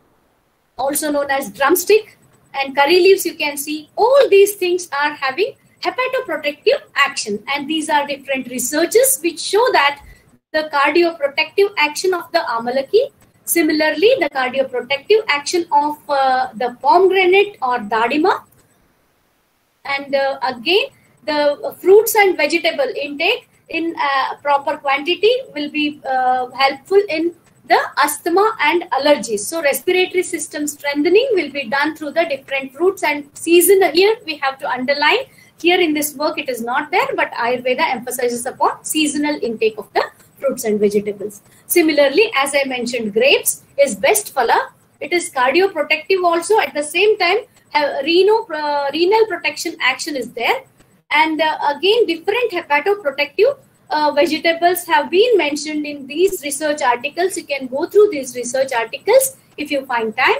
also known as drumstick, and curry leaves, you can see all these things are having hepatoprotective action. And these are different researches which show that the cardioprotective action of the amalaki, similarly the cardioprotective action of the pomegranate or dadima, and again the fruits and vegetable intake in proper quantity will be helpful in the asthma and allergies. So respiratory system strengthening will be done through the different fruits and season. Here we have to underline, here in this work it is not there, but Ayurveda emphasizes upon seasonal intake of the fruits and vegetables. Similarly, as I mentioned, grapes is best phala. It is cardioprotective also. At the same time, renal protection action is there. And again, different hepatoprotective vegetables have been mentioned in these research articles. You can go through these research articles if you find time.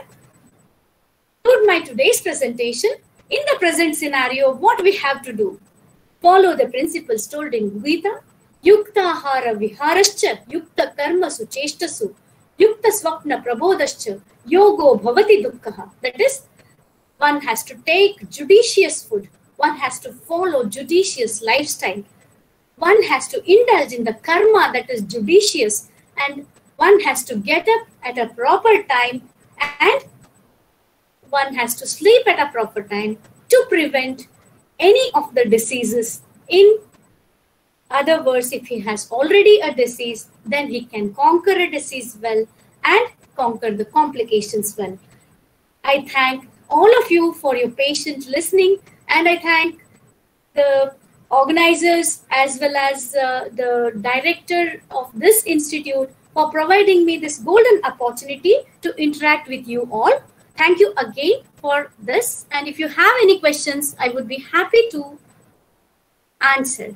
To my today's presentation, in the present scenario, what we have to do? Follow the principles told in Gita. Yukta ahara viharascha, yukta karmasu cheshtasu, yukta swapna prabodascha, yogo bhavati dukkha. That is, one has to take judicious food. One has to follow judicious lifestyle. One has to indulge in the karma that is judicious, and one has to get up at a proper time, and one has to sleep at a proper time to prevent any of the diseases. In other words, if he has already a disease, then he can conquer a disease well and conquer the complications well. I thank all of you for your patient listening, and I thank the organizers as well as the director of this institute for providing me this golden opportunity to interact with you all. Thank you again for this, and if you have any questions, I would be happy to answer.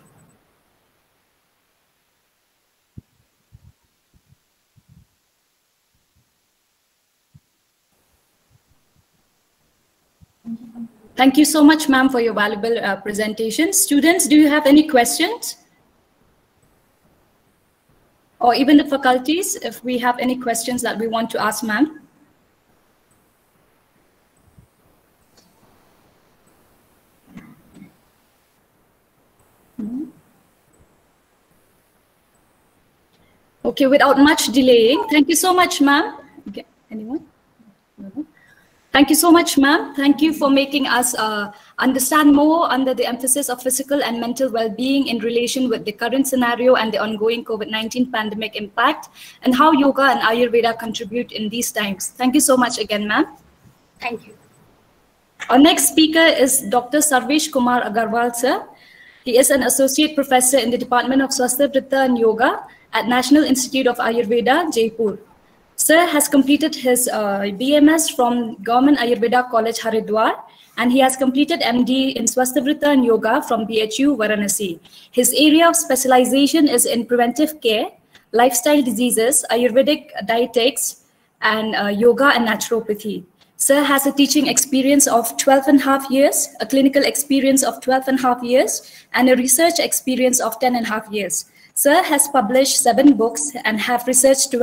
Thank you so much, ma'am, for your valuable presentation. Students, do you have any questions? Or even the faculties, if we have any questions that we want to ask, ma'am? Okay, without much delaying, thank you so much, ma'am. Okay, anyone? No? Thank you so much, ma'am. Thank you for making us understand more under the emphasis of physical and mental well-being in relation with the current scenario and the ongoing COVID-19 pandemic impact, and how yoga and Ayurveda contribute in these times. Thank you so much again, ma'am. Thank you. Our next speaker is Dr. Sarvesh Kumar Agarwal, sir. He is an associate professor in the Department of Swasthya and Yoga at National Institute of Ayurveda, Jaipur. Sir has completed his BMS from Government Ayurveda College, Haridwar, and he has completed MD in Swasthya and Yoga from BHU, Varanasi. His area of specialization is in preventive care, lifestyle diseases, Ayurvedic dietetics, and yoga and naturopathy. Sir has a teaching experience of 12.5 years, a clinical experience of 12.5 years, and a research experience of 10.5 years. Sir has published 7 books and have researched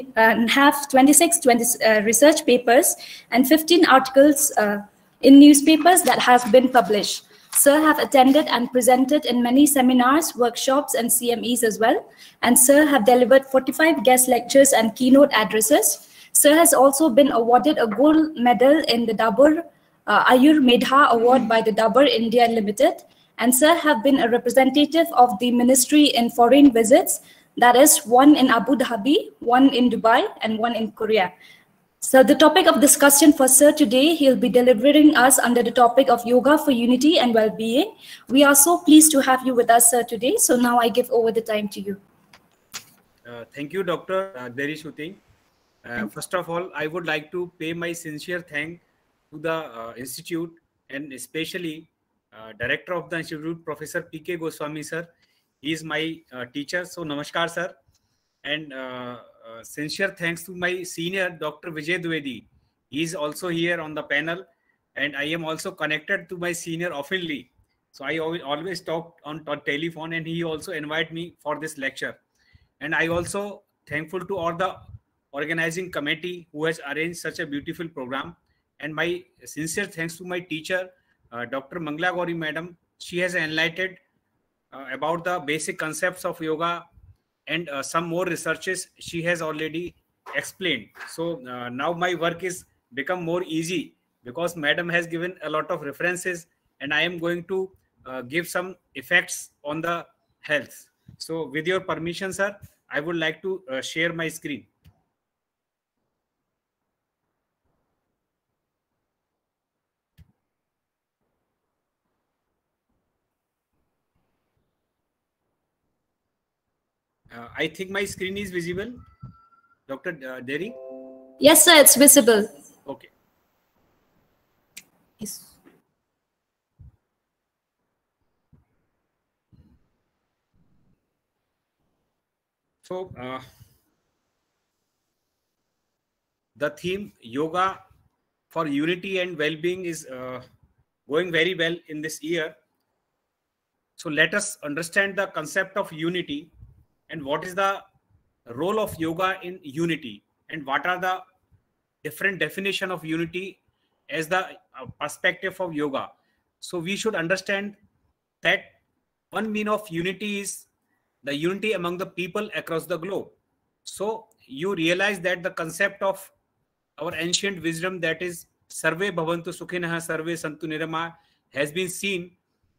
26 research papers and 15 articles in newspapers that have been published. Sir have attended and presented in many seminars, workshops, and CMEs as well. And Sir have delivered 45 guest lectures and keynote addresses. Sir has also been awarded a gold medal in the Dabur Ayurveda Award by the Dabur India Limited. And Sir have been a representative of the ministry in foreign visits, that is 1 in Abu Dhabi, 1 in Dubai, and 1 in Korea. So the topic of discussion for Sir today, he'll be delivering us under the topic of Yoga for Unity and Well-Being. We are so pleased to have you with us, Sir, today. So now I give over the time to you. Thank you, Dr. Derishuting. First of all, I would like to pay my sincere thanks to the institute, and especially Director of the Institute, Professor P.K. Goswami, sir. He is my teacher. So, namaskar, sir. And sincere thanks to my senior, Dr. Vijay Dwivedi. He is also here on the panel. And I am also connected to my senior oftenly. So, I always talk on telephone, and he also invited me for this lecture. And I also thankful to all the organizing committee who has arranged such a beautiful program. And my sincere thanks to my teacher, Dr. Mangla Gauri Madam, She has enlightened about the basic concepts of yoga, and some more researches she has already explained. So now my work is become more easy because madam has given a lot of references, and I am going to give some effects on the health. So with your permission, sir, I would like to share my screen. I think my screen is visible, Dr. Derry? Yes, sir, it's visible. Okay. Yes. So the theme yoga for unity and well-being is going very well in this year. So let us understand the concept of unity and what is the role of yoga in unity, and what are the different definition of unity as the perspective of yoga. So we should understand that one mean of unity is the unity among the people across the globe. So you realize that the concept of our ancient wisdom, that is Sarve Bhavantu Sukhinah Sarve Santu Nirama, has been seen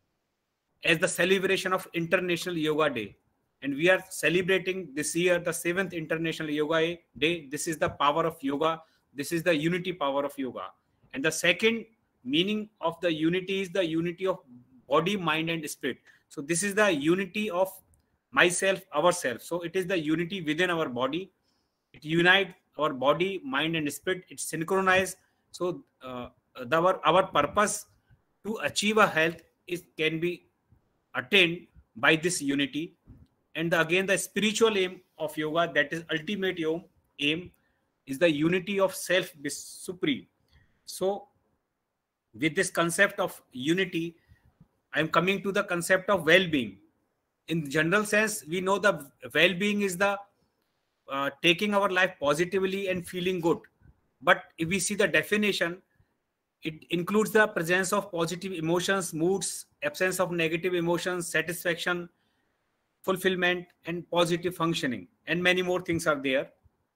as the celebration of International Yoga Day. And we are celebrating this year the 7th International Yoga Day. This is the power of yoga. This is the unity power of yoga. And the second meaning of the unity is the unity of body, mind, and spirit. So this is the unity of myself, ourselves. So it is the unity within our body. It unites our body, mind, and spirit. It synchronizes. So our purpose to achieve a health can be attained by this unity. And again, the spiritual aim of yoga, that is ultimate aim, is the unity of self supreme. So with this concept of unity, I am coming to the concept of well-being. In general sense, we know the well-being is the taking our life positively and feeling good. But if we see the definition, it includes the presence of positive emotions, moods, absence of negative emotions, satisfaction, fulfillment, and positive functioning, and many more things are there.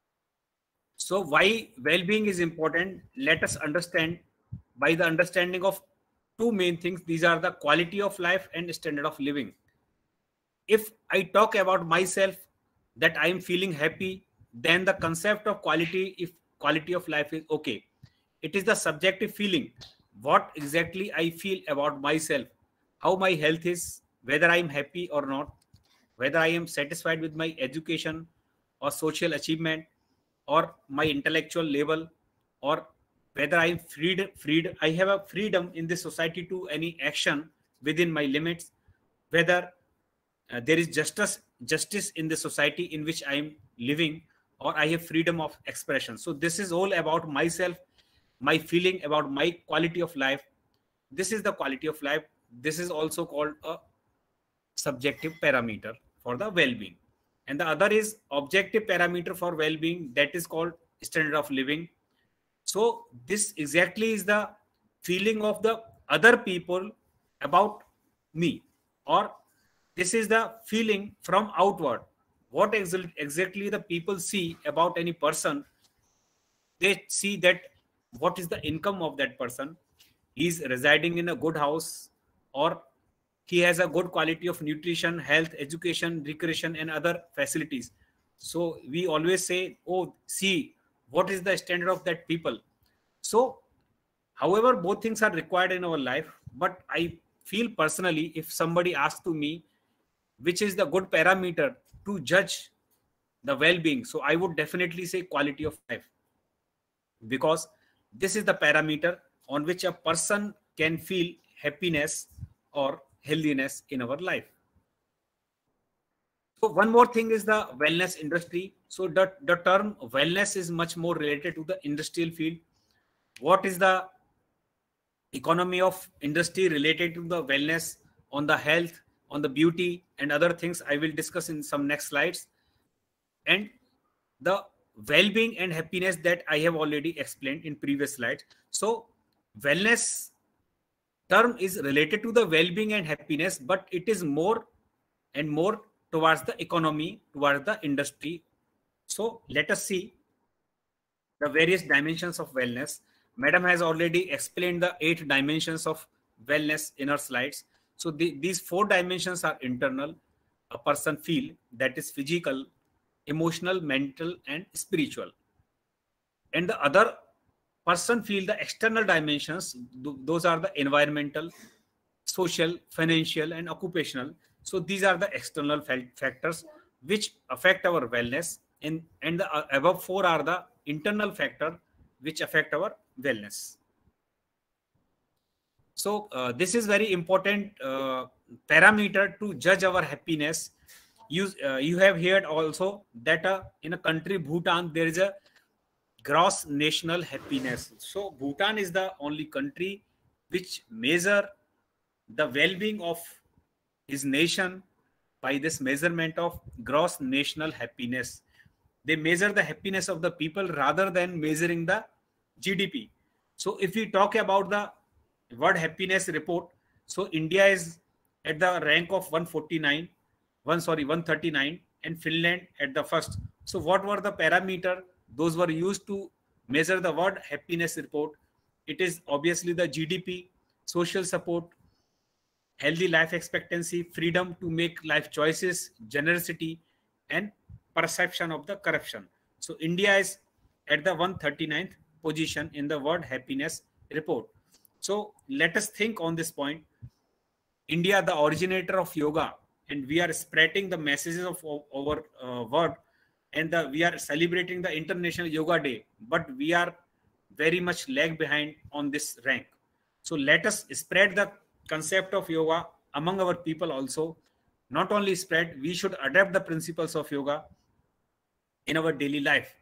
So why well-being is important? Let us understand by the understanding of two main things. These are the quality of life and standard of living. If I talk about myself that I am feeling happy, then the concept of quality, if quality of life is okay. It is the subjective feeling. What exactly I feel about myself, how my health is, whether I am happy or not, whether I am satisfied with my education or social achievement or my intellectual level, or whether I am freed, I have a freedom in this society to any action within my limits, whether there is justice in the society in which I am living, or I have freedom of expression. So this is all about myself, my feeling about my quality of life. This is the quality of life. This is also called a subjective parameter for the well-being. And the other is objective parameter for well-being, that is called standard of living. So this exactly is the feeling of the other people about me, or this is the feeling from outward. What exactly the people see about any person. They see that what is the income of that person. He is residing in a good house, or he has a good quality of nutrition, health, education, recreation, and other facilities. So we always say, oh, see, what is the standard of that people? So, however, both things are required in our life. But I feel personally, if somebody asks to me, which is the good parameter to judge the well-being, so I would definitely say quality of life, because this is the parameter on which a person can feel happiness or healthiness in our life. So one more thing is the wellness industry. So the term wellness is much more related to the industrial field. What is the economy of industry related to the wellness, on the health, on the beauty, and other things I will discuss in some next slides. And the well-being and happiness that I have already explained in previous slides. So wellness term is related to the well-being and happiness, but it is more and more towards the economy, towards the industry. So let us see the various dimensions of wellness. Madam has already explained the 8 dimensions of wellness in her slides. So these 4 dimensions are internal, a person feel, that is physical, emotional, mental, and spiritual. And the other person feel the external dimensions, those are the environmental, social, financial, and occupational. So these are the external factors which affect our wellness, and the above 4 are the internal factor which affect our wellness. So this is very important parameter to judge our happiness. You have heard also that in a country Bhutan there is a gross national happiness. So Bhutan is the only country which measure the well-being of his nation by this measurement of gross national happiness. They measure the happiness of the people rather than measuring the GDP. So if we talk about the World Happiness Report, so India is at the rank of 139, and Finland at the first. So what were the parameter? Those were used to measure the World Happiness Report. It is obviously the GDP, social support, healthy life expectancy, freedom to make life choices, generosity, and perception of the corruption. So India is at the 139th position in the World Happiness Report. So let us think on this point. India, the originator of yoga, and we are spreading the messages of our world, and we are celebrating the International Yoga Day, but we are very much lag behind on this rank. So let us spread the concept of yoga among our people also. Not only spread, we should adapt the principles of yoga in our daily life.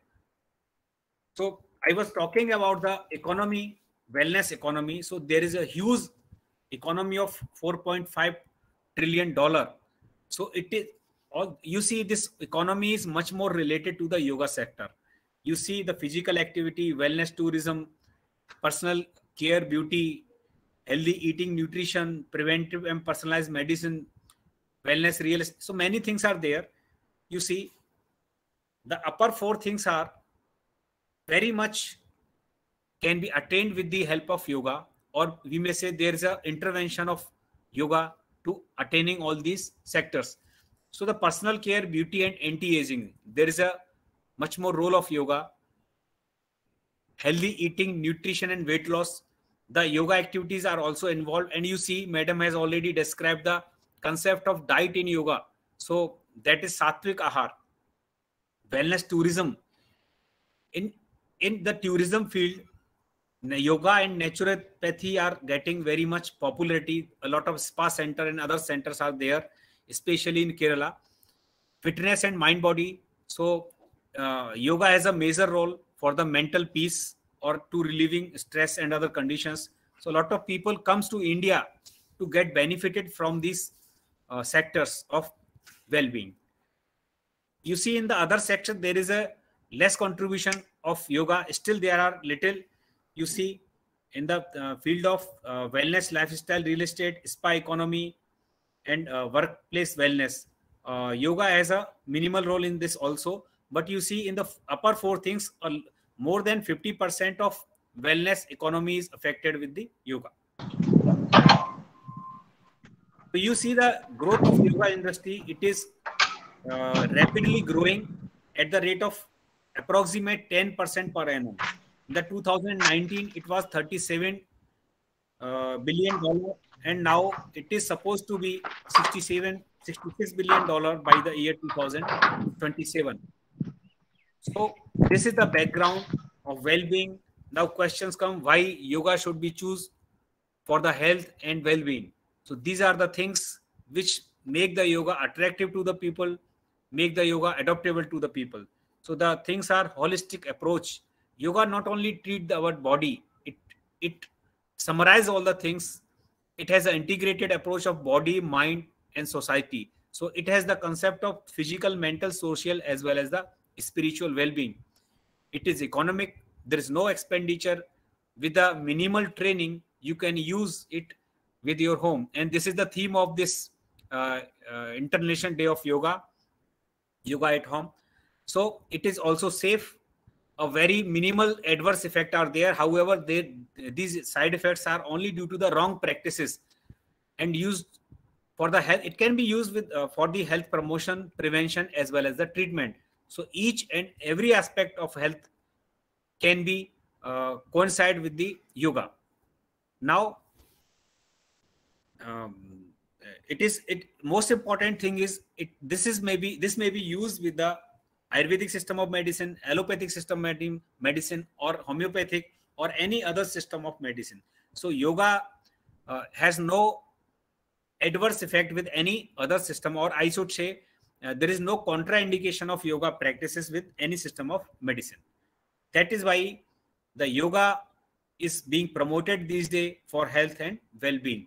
So I was talking about the economy, wellness economy. So there is a huge economy of $4.5 trillion. So it is, you see, this economy is much more related to the yoga sector. You see the physical activity, wellness, tourism, personal care, beauty, healthy eating, nutrition, preventive and personalized medicine, wellness, real estate. So many things are there. You see, the upper 4 things are very much can be attained with the help of yoga, or we may say there is an intervention of yoga to attaining all these sectors. So the personal care, beauty, and anti-aging, there is a much more role of yoga. Healthy eating, nutrition, and weight loss, the yoga activities are also involved. And you see, madam has already described the concept of diet in yoga. So that is Sattvic Ahar. Wellness, tourism. In the tourism field, yoga and naturopathy are getting very much popularity. A lot of spa center and other centers are there, especially in Kerala. Fitness and mind body. So yoga has a major role for the mental peace or to relieving stress and other conditions. So a lot of people comes to India to get benefited from these sectors of well-being. You see, in the other section, there is a less contribution of yoga. Still, there are little. You see, in the field of wellness, lifestyle, real estate, spa economy, and workplace wellness, yoga has a minimal role in this also. But you see, in the upper 4 things, more than 50% of wellness economy is affected with the yoga. So you see the growth of yoga industry. It is rapidly growing at the rate of approximate 10% per annum. In the 2019, it was $37 billion, and now it is supposed to be $66 billion by the year 2027. So this is the background of well-being. Now questions come, why yoga should be choose for the health and well-being. So these are the things which make the yoga attractive to the people, make the yoga adaptable to the people. So the things are holistic approach. Yoga not only treat our body, it summarizes all the things. It has an integrated approach of body, mind, and society. So it has the concept of physical, mental, social, as well as the spiritual well-being. It is economic. There is no expenditure. With the minimal training, you can use it with your home. And this is the theme of this International Day of Yoga at home. So it is also safe. A very minimal adverse effect are there. However, these side effects are only due to the wrong practices and used for the health. It can be used with for the health promotion, prevention, as well as the treatment. So each and every aspect of health can be coincide with the yoga. Now, most important thing is this may be used with the Ayurvedic system of medicine, allopathic system of medicine, or homeopathic, or any other system of medicine. So yoga has no adverse effect with any other system, or I should say there is no contraindication of yoga practices with any system of medicine. That is why the yoga is being promoted these days for health and well-being.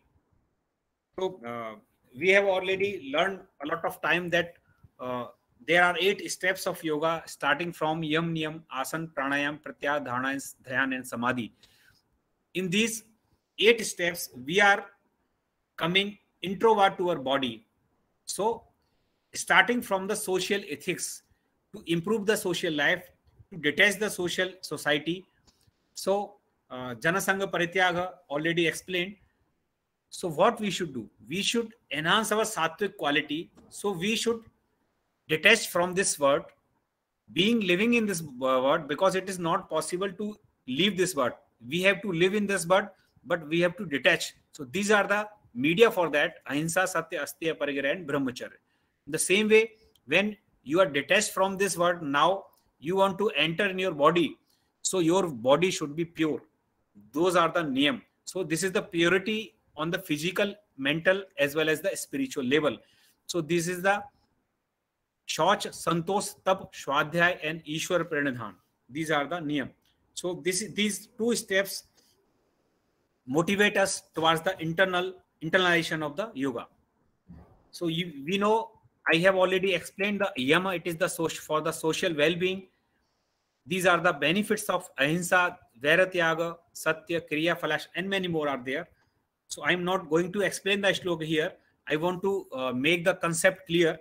So we have already learned a lot of time that there are 8 steps of yoga, starting from Yam, Niyam, Asan, Pranayam, Pratyahar, Dharana, Dhyan, and Samadhi. In these 8 steps, we are coming introvert to our body. So starting from the social ethics, to improve the social life, to detach the social society. So Janasangha Parityaga already explained. So what we should do? We should enhance our sattvic quality. So we should detach from this world, living in this world, because it is not possible to leave this world. We have to live in this world, but we have to detach. So these are the media for that: ahimsa, satya, asteya, parigraha, and brahmacharya. The same way, when you are detached from this world, now you want to enter in your body. So your body should be pure. Those are the niyam. So this is the purity on the physical, mental, as well as the spiritual level. So this is the Shauch, Santosh, Tap, Shwadhyay, and Ishwar Pranidhan. These are the niyam. So these 2 steps motivate us towards the internalization of the yoga. So we know, I have already explained the yama. It is for the social well-being. These are the benefits of ahimsa, vairagya, satya, kriya, falash, and many more are there. So I'm not going to explain the shloka here. I want to make the concept clear.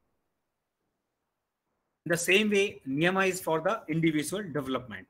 In the same way, niyama is for the individual development.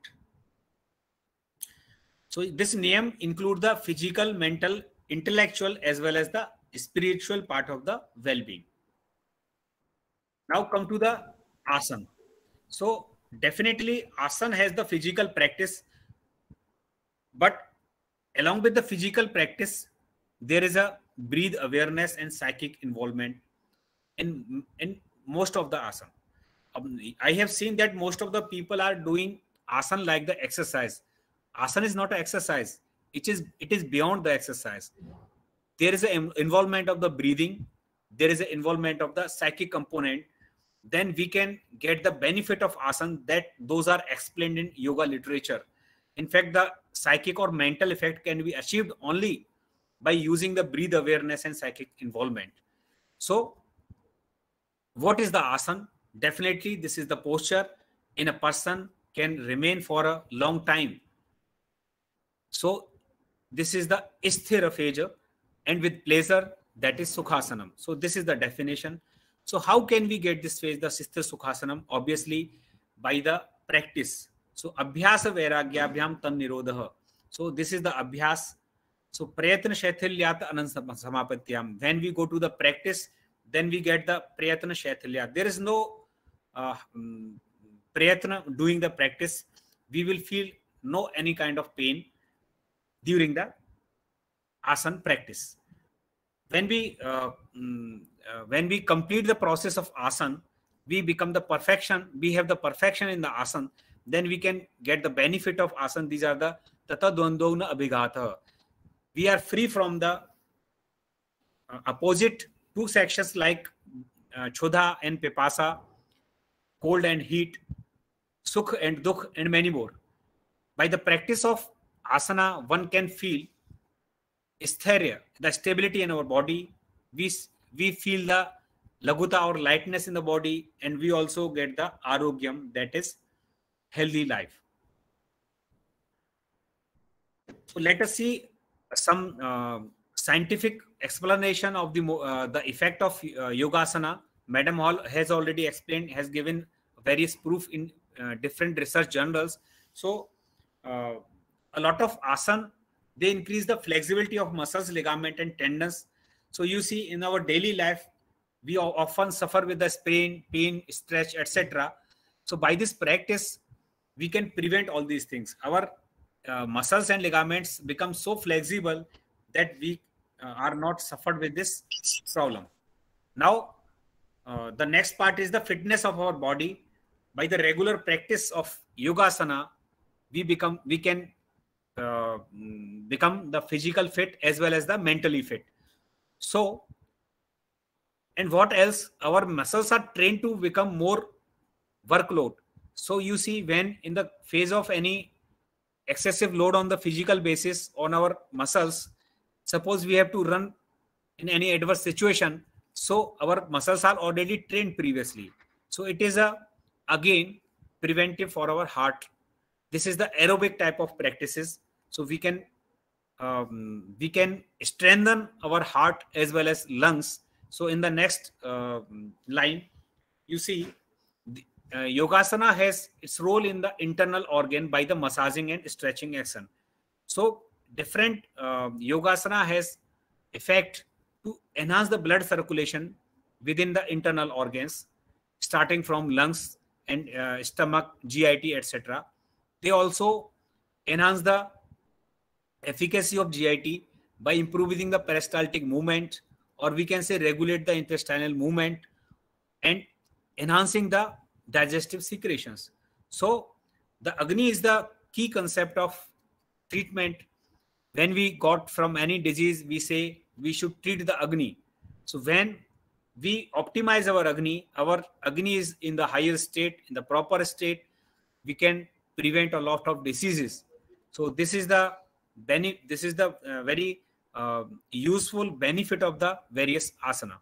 So this niyam include the physical, mental, intellectual, as well as the spiritual part of the well-being. Now come to the asana. So definitely asana has the physical practice, but along with the physical practice, there is a breathe awareness and psychic involvement in most of the asana. I have seen that most of the people are doing asana like the exercise. Asana is not an exercise. It is beyond the exercise. There is an involvement of the breathing. There is an involvement of the psychic component. Then we can get the benefit of asana, that those are explained in yoga literature. In fact, the psychic or mental effect can be achieved only by using the breathe awareness and psychic involvement. So what is the asana? Definitely, this is the posture in a person can remain for a long time. So this is the sthira phase, and with pleasure, that is sukhasanam. So this is the definition. So how can we get this phase, the sthira sukhasanam? Obviously by the practice. So abhyasa vairagyabhyam tan nirodha. So this is the abhyas. So prayatna shaithilyat anand samapatyam. When we go to the practice, then we get the prayatna shaithilyat. There is no prayatna doing the practice. We will feel no any kind of pain during the asana practice. When we complete the process of asana, we become the perfection. We have the perfection in the asana. Then we can get the benefit of asana. These are the tata dvandvona abhighata. We are free from the opposite 2 sections like chodha and pipasa, cold and heat, sukh and dukh, and many more. By the practice of asana, one can feel sthirya, the stability in our body. We feel the laguta or lightness in the body, and we also get the arogyam, that is healthy life. So let us see some scientific explanation of the effect of yogasana, Madam Hall has already explained, has given various proof in different research journals. So a lot of asana, they increase the flexibility of muscles, ligament, and tendons. So you see in our daily life, we often suffer with the sprain, pain, stretch, etc. So by this practice, we can prevent all these things. Our muscles and ligaments become so flexible that we are not suffered with this problem. Now, the next part is the fitness of our body. By the regular practice of yogasana, we can become the physical fit as well as the mentally fit. So, and what else? Our muscles are trained to become more workload. So you see, when in the phase of any excessive load on the physical basis on our muscles, suppose we have to run in any adverse situation, so our muscles are already trained previously. So it is again preventive for our heart. This is the aerobic type of practices. So we can strengthen our heart as well as lungs. So in the next line, you see yogasana has its role in the internal organ by the massaging and stretching action. So different yogasana has effect to enhance the blood circulation within the internal organs, starting from lungs and stomach, GIT, etc. They also enhance the efficacy of GIT by improving the peristaltic movement, or we can say regulate the intestinal movement and enhancing the digestive secretions. So the Agni is the key concept of treatment. When we got from any disease, we say we should treat the Agni. So when we optimize our Agni is in the higher state, in the proper state, we can prevent a lot of diseases. So this is the very useful benefit of the various asana.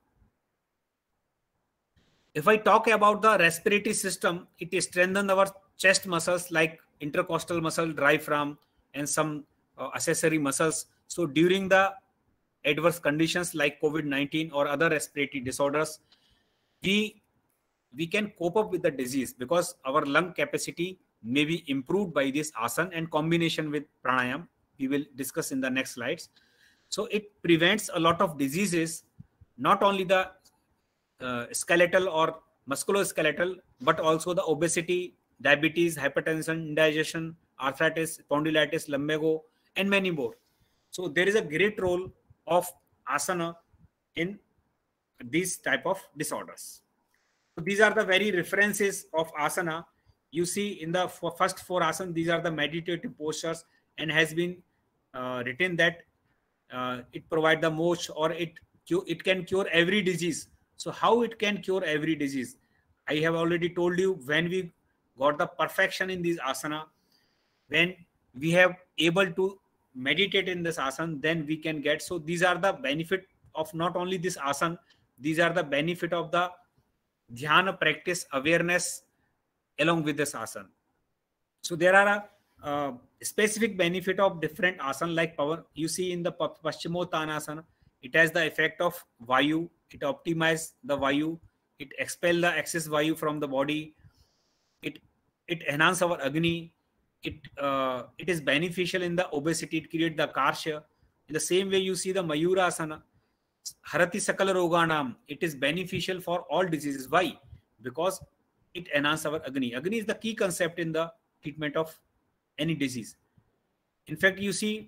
If I talk about the respiratory system, it strengthens our chest muscles like intercostal muscle, diaphragm, and some accessory muscles. So during the adverse conditions like COVID-19 or other respiratory disorders, we can cope up with the disease because our lung capacity may be improved by this asana and combination with pranayam. We will discuss in the next slides. So it prevents a lot of diseases, not only the skeletal or musculoskeletal, but also the obesity, diabetes, hypertension, indigestion, arthritis, spondylitis, lumbago, and many more. So there is a great role of asana in these type of disorders. So these are the very references of asana. You see in the first four asana, these are the meditative postures, and has been written that it provides the most, or it can cure every disease. So how it can cure every disease? I have already told you, when we got the perfection in these asana, when we have able to meditate in this asana, then we can get. So these are the benefit of not only this asana, these are the benefit of the dhyana practice, awareness along with this asana. So there are a specific benefit of different asana, like power. You see in the Paschimottanasana, it has the effect of Vayu. It optimizes the Vayu. It expels the excess Vayu from the body. It enhances our Agni. It is beneficial in the obesity. It creates the Karsha. In the same way, you see the Mayurasana, Harati Sakala Roganam. It is beneficial for all diseases. Why? Because it enhances our Agni. Agni is the key concept in the treatment of any disease. In fact, you see,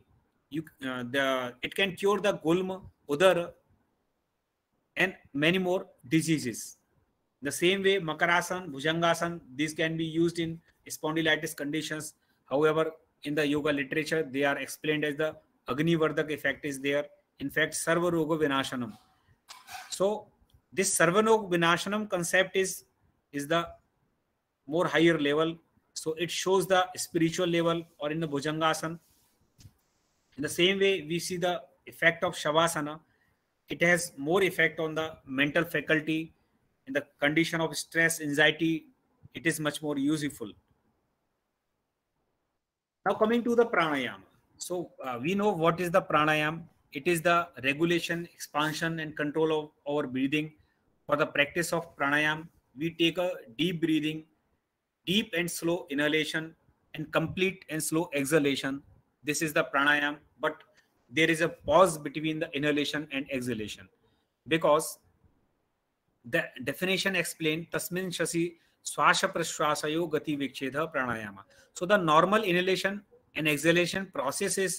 it can cure the Gulma, Udara, and many more diseases. The same way, Makarasana, Bhujangasana, these can be used in spondylitis conditions. However, in the yoga literature, they are explained as the Agni Vardhak effect is there. In fact, Sarva Roga Vinashanam. So this Sarva Roga Vinashanam concept is the more higher level. So it shows the spiritual level, or in the Bhujangasana. In the same way, we see the effect of Shavasana. It has more effect on the mental faculty. In the condition of stress, anxiety, it is much more useful. Now coming to the pranayama. So we know what is the pranayama. It is the regulation, expansion, and control of our breathing. For the practice of pranayam, we take a deep breathing, deep and slow inhalation, and complete and slow exhalation. This is the pranayam, but there is a pause between the inhalation and exhalation, because the definition explained tasmin shasi swasha prashwasayo gati vikchedha pranayama. So the normal inhalation and exhalation process is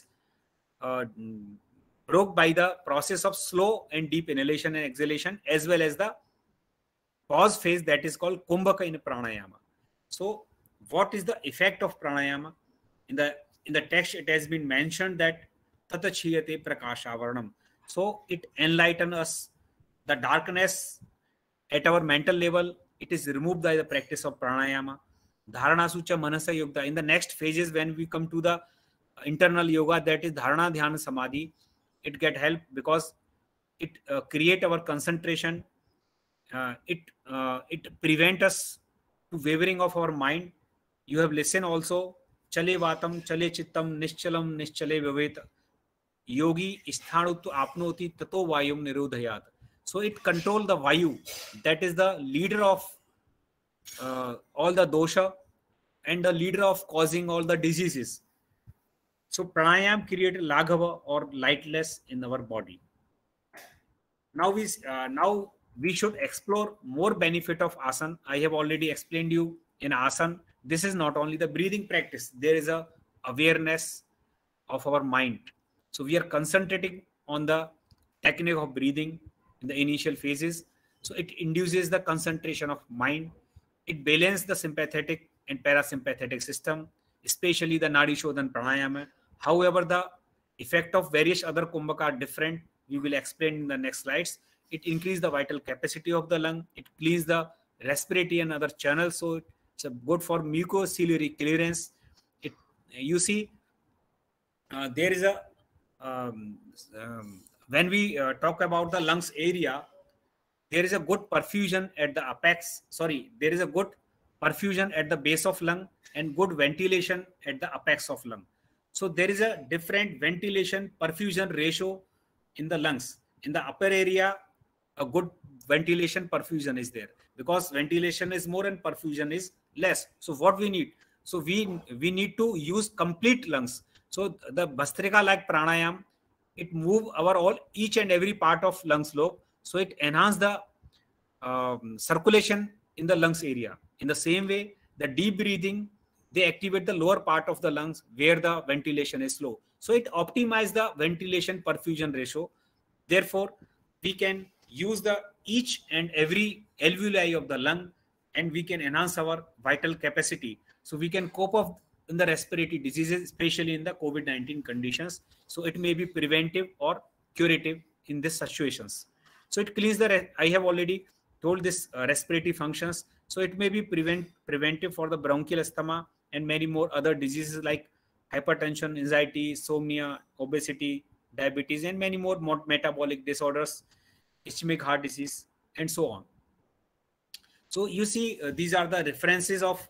broke by the process of slow and deep inhalation and exhalation, as well as the pause phase that is called kumbhaka in pranayama. So what is the effect of pranayama? In the text it has been mentioned that tatachiyate prakashavarnam. So it enlightens us the darkness at our mental level. It is removed by the practice of pranayama. Dharana sucha manasa yogda. In the next phases, when we come to the internal yoga, that is dharana dhyana samadhi, it get help because it create our concentration. It prevent us to wavering of our mind. You have listened also, chale vatam chale chittam nishchalam nischale vivet yogi isthanuttu apnoti tato vayum nirodhayat. So it control the vayu, that is the leader of all the dosha and the leader of causing all the diseases. So pranayam create laghava or lightness in our body. Now we should explore more benefit of asana. I have already explained you in asana. This is not only the breathing practice. There is a awareness of our mind. So we are concentrating on the technique of breathing in the initial phases. So it induces the concentration of mind. It balances the sympathetic and parasympathetic system, especially the Nadi Shodhan Pranayama. However, the effect of various other kumbhaka are different. We will explain in the next slides. It increases the vital capacity of the lung. It cleans the respiratory and other channels. So it's good for mucociliary clearance. You see, there is a when we talk about the lungs area, there is a good perfusion at the apex. There is a good perfusion at the base of lung and good ventilation at the apex of lung. So there is a different ventilation perfusion ratio in the lungs. In the upper area, a good ventilation perfusion is there because ventilation is more and perfusion is less. So what we need? So we need to use complete lungs. So the Bhastrika like pranayam, it move each and every part of lungs lobe. So it enhance the circulation in the lungs area. In the same way, the deep breathing, they activate the lower part of the lungs where the ventilation is low. So it optimizes the ventilation perfusion ratio. Therefore, we can use the each and every alveoli of the lung and we can enhance our vital capacity. So we can cope up in the respiratory diseases, especially in the COVID-19 conditions. So it may be preventive or curative in these situations. So it cleans I have already told this respiratory functions. So it may be preventive for the bronchial asthma and many more other diseases like hypertension, anxiety, insomnia, obesity, diabetes, and many more metabolic disorders, ischemic heart disease, and so on. So you see, these are the references of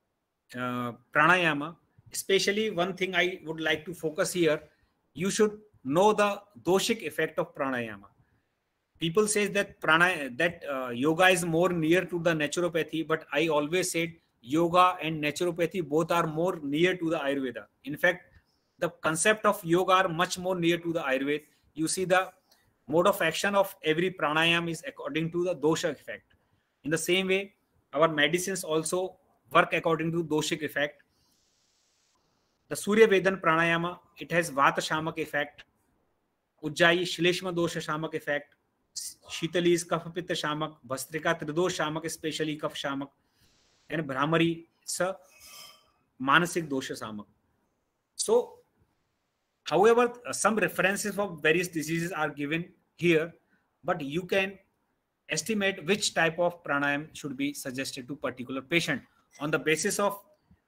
pranayama. Especially one thing I would like to focus here, you should know the doshic effect of pranayama. People say that yoga is more near to the naturopathy, but I always said yoga and naturopathy both are more near to the Ayurveda. In fact, the concept of yoga are much more near to the Ayurveda. You see, the mode of action of every pranayam is according to the dosha effect. In the same way, our medicines also work according to doshic effect. The Surya Vedan pranayama, it has Vata Shamak effect. Ujjayi Shleshma dosha Shamak effect. Shitali is Kapha Pitta Shamak. Bhastrika Tridosh Shamak, especially Kapha Shamak. And Brahmari is a Manasik dosha Shamak. So, however, some references for various diseases are given here, but you can estimate which type of pranayam should be suggested to particular patient on the basis of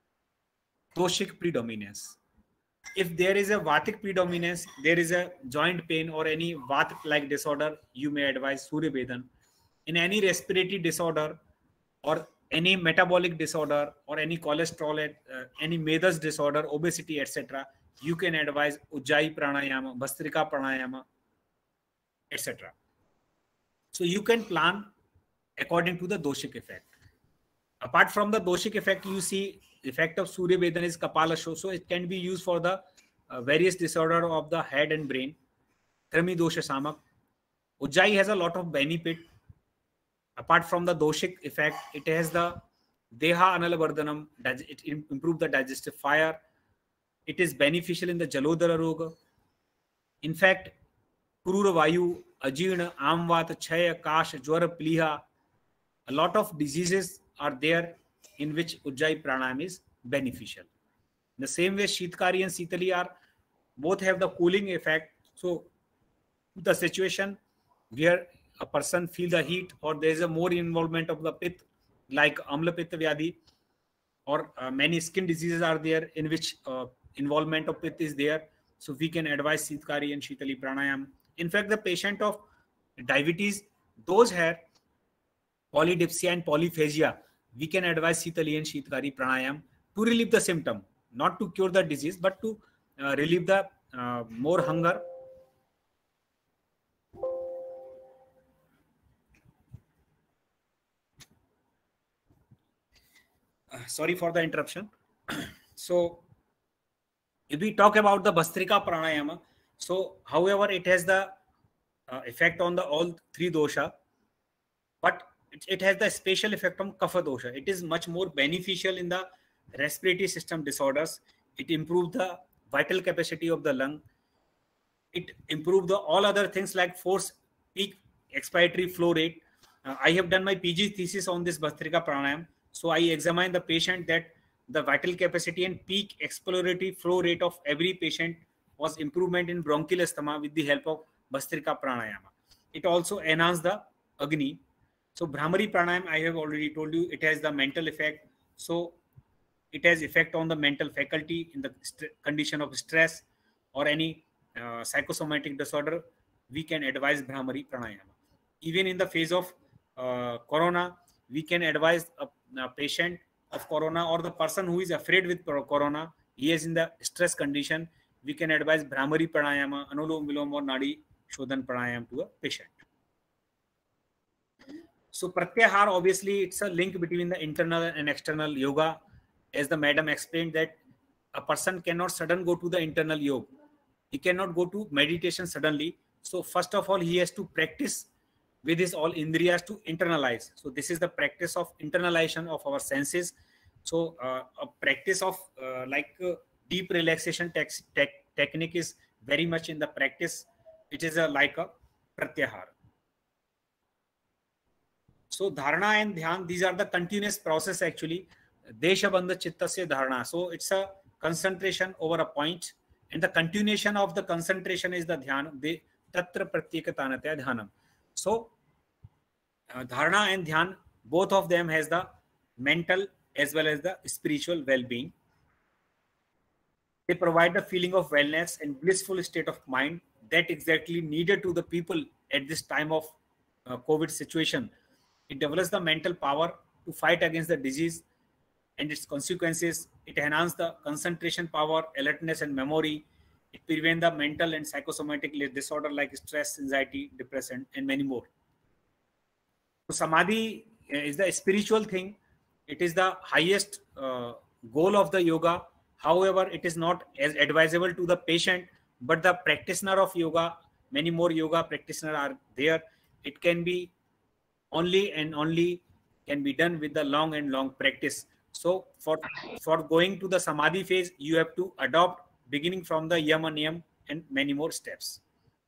doshic predominance. If there is a Vatic predominance, there is a joint pain or any Vat-like disorder, you may advise Surya Vedan. In any respiratory disorder or any metabolic disorder or any cholesterol, any Medas disorder, obesity, etc., you can advise Ujjayi Pranayama, Bhastrika Pranayama, etc. So you can plan according to the doshik effect. Apart from the doshik effect, you see effect of Surya Vedana is Kapala, so it can be used for the various disorder of the head and brain. Krami dosha samak. Ujjayi has a lot of benefit. Apart from the doshik effect, it has the Deha Analavardhanam, it improves the digestive fire. It is beneficial in the Jalodhara Roga. In fact, Kurura Vayu, Ajirna, Amvat, Chaya, Kash, Jwara, Pliha, a lot of diseases are there in which Ujjayi Pranayam is beneficial. In the same way, Sheetkari and Sitali are both have the cooling effect. So the situation where a person feel the heat or there is a more involvement of the pith, like Amla Pitta Vyadhi, or many skin diseases are there in which involvement of pith is there. So we can advise Sheetkari and Sheetali Pranayam. In fact, the patient of diabetes, those have polydipsia and polyphagia, we can advise Sheetali and Sheetkari Pranayam to relieve the symptom, not to cure the disease, but to relieve the more hunger. Sorry for the interruption. So if we talk about the Bhastrika Pranayama, so however it has the effect on the all three dosha, but it has the special effect on Kapha dosha. It is much more beneficial in the respiratory system disorders. It improves the vital capacity of the lung. It improves the all other things like force peak expiratory flow rate. I have done my PG thesis on this Bhastrika Pranayam. So I examine the patient that the vital capacity and peak exploratory flow rate of every patient was improvement in bronchial asthma with the help of Bhastrika Pranayama. It also enhanced the Agni. So Bhramari Pranayam, I have already told you, it has the mental effect. So it has effect on the mental faculty in the condition of stress or any psychosomatic disorder. We can advise Bhramari Pranayama. Even in the phase of corona, we can advise a patient of corona or the person who is afraid with corona, he is in the stress condition, we can advise Bhramari Pranayama, Anulom Vilom or Nadi Shodhan Pranayam to a patient. So Pratyahar, obviously it's a link between the internal and external yoga. As the madam explained that a person cannot suddenly go to the internal yoga. He cannot go to meditation suddenly. So first of all, he has to practice with his all indriyas to internalize. So this is the practice of internalization of our senses. So a practice of deep relaxation technique is very much in the practice. It is like a pratyahar. So dharana and dhyan, these are the continuous process actually. Deshabandha chittasya dharana. So it's a concentration over a point, and the continuation of the concentration is the dhyan. Tatra pratyekatanatya dhyanam. So dharana and dhyan, both of them has the mental as well as the spiritual well-being. They provide the feeling of wellness and blissful state of mind that exactly needed to the people at this time of COVID situation. It develops the mental power to fight against the disease and its consequences. It enhances the concentration power, alertness and memory. It prevents the mental and psychosomatic disorder like stress, anxiety, depression and many more. So Samadhi is the spiritual thing. It is the highest goal of the yoga. However, it is not as advisable to the patient, but the practitioner of yoga, many more yoga practitioners are there. It can be only and only can be done with the long practice. So for going to the Samadhi phase, you have to adopt beginning from the Yama Niyam and many more steps.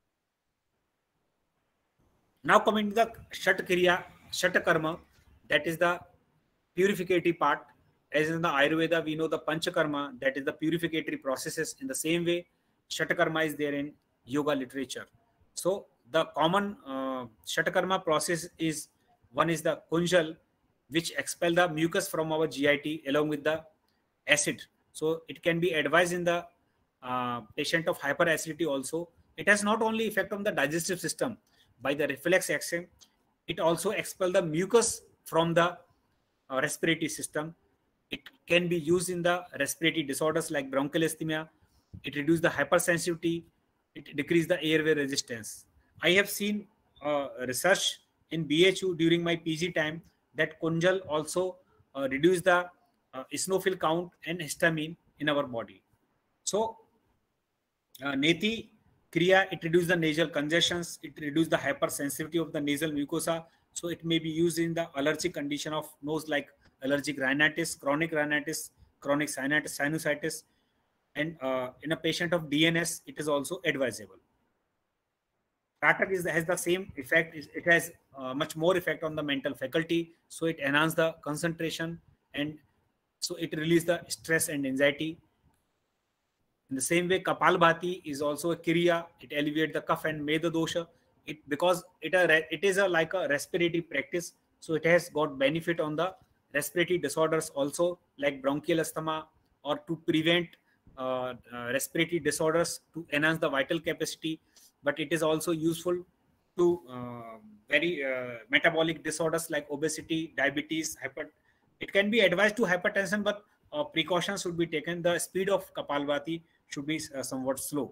Now coming to the Shat Kriya, Shat Karma, that is the purificatory part. As in the Ayurveda, we know the Panchakarma, that is the purificatory processes. In the same way, Shatakarma is there in yoga literature. So the common Shatakarma process is, one is the Kunjal, which expel the mucus from our GIT along with the acid. So it can be advised in the patient of hyperacidity also. It has not only effect on the digestive system by the reflex action, it also expel the mucus from the respiratory system. It can be used in the respiratory disorders like bronchial asthma, it reduces the hypersensitivity, it decreases the airway resistance. I have seen research in BHU during my PG time that Kunjal also reduce the eosinophil count and histamine in our body. So Neti Kriya, it reduces the nasal congestions, it reduces the hypersensitivity of the nasal mucosa. So it may be used in the allergic condition of nose like allergic rhinitis, chronic sinusitis, and in a patient of DNS, it is also advisable. Tatak has the same effect. It has much more effect on the mental faculty. So it enhances the concentration, and so it releases the stress and anxiety. In the same way, Kapalbhati is also a kriya. It alleviates the cough and meda dosha. Because it is like a respiratory practice, so it has got benefit on the respiratory disorders also, like bronchial asthma, or to prevent respiratory disorders, to enhance the vital capacity. But it is also useful to very metabolic disorders like obesity, diabetes, it can be advised to hypertension, but precautions should be taken. The speed of Kapalbhati should be somewhat slow.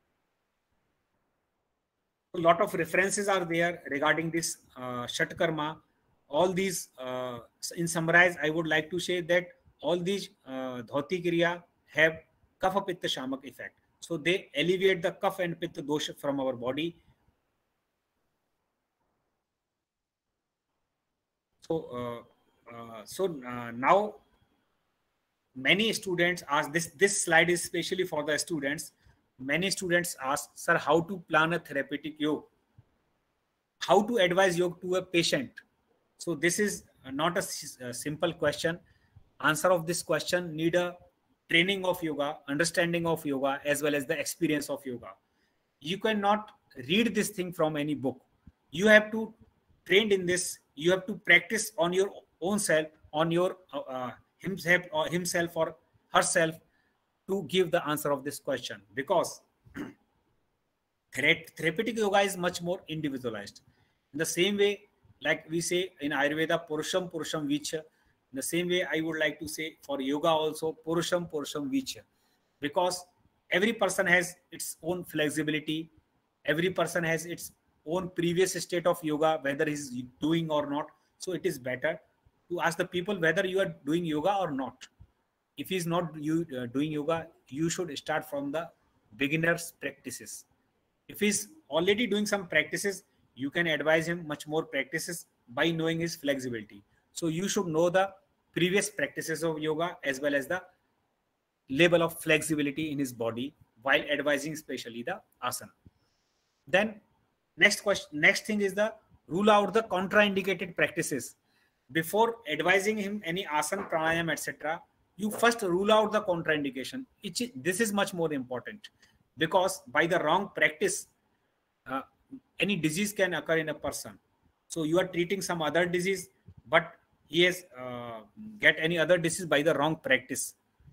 A lot of references are there regarding this Shatkarma. All these, in summarize, I would like to say that all these Dhoti Kriya have Kapha Pitta Shamak effect. So they alleviate the Kapha and Pitta dosha from our body. So, now many students ask this slide is especially for the students. Many students ask, sir, how to plan a therapeutic yoga? How to advise yoga to a patient? So this is not a simple question. Answer of this question need a training of yoga, understanding of yoga, as well as the experience of yoga. You cannot read this thing from any book. You have to train in this. You have to practice on your own self, on your himself or herself, to give the answer of this question, because therapeutic yoga is much more individualized. In the same way, like we say in Ayurveda, Purusham Vicha, in the same way I would like to say for yoga also, Purusham Vicha, because every person has its own flexibility, every person has its own previous state of yoga, whether he's doing or not. So it is better to ask the people whether you are doing yoga or not. If he's not doing yoga, you should start from the beginner's practices. If he's already doing some practices, you can advise him much more practices by knowing his flexibility. So you should know the previous practices of yoga as well as the level of flexibility in his body while advising especially the asana. Then next thing is the rule out the contraindicated practices. Before advising him any asana, pranayam, etc., you first rule out the contraindication. This is much more important, because by the wrong practice, any disease can occur in a person. So you are treating some other disease, but he has get any other disease by the wrong practice.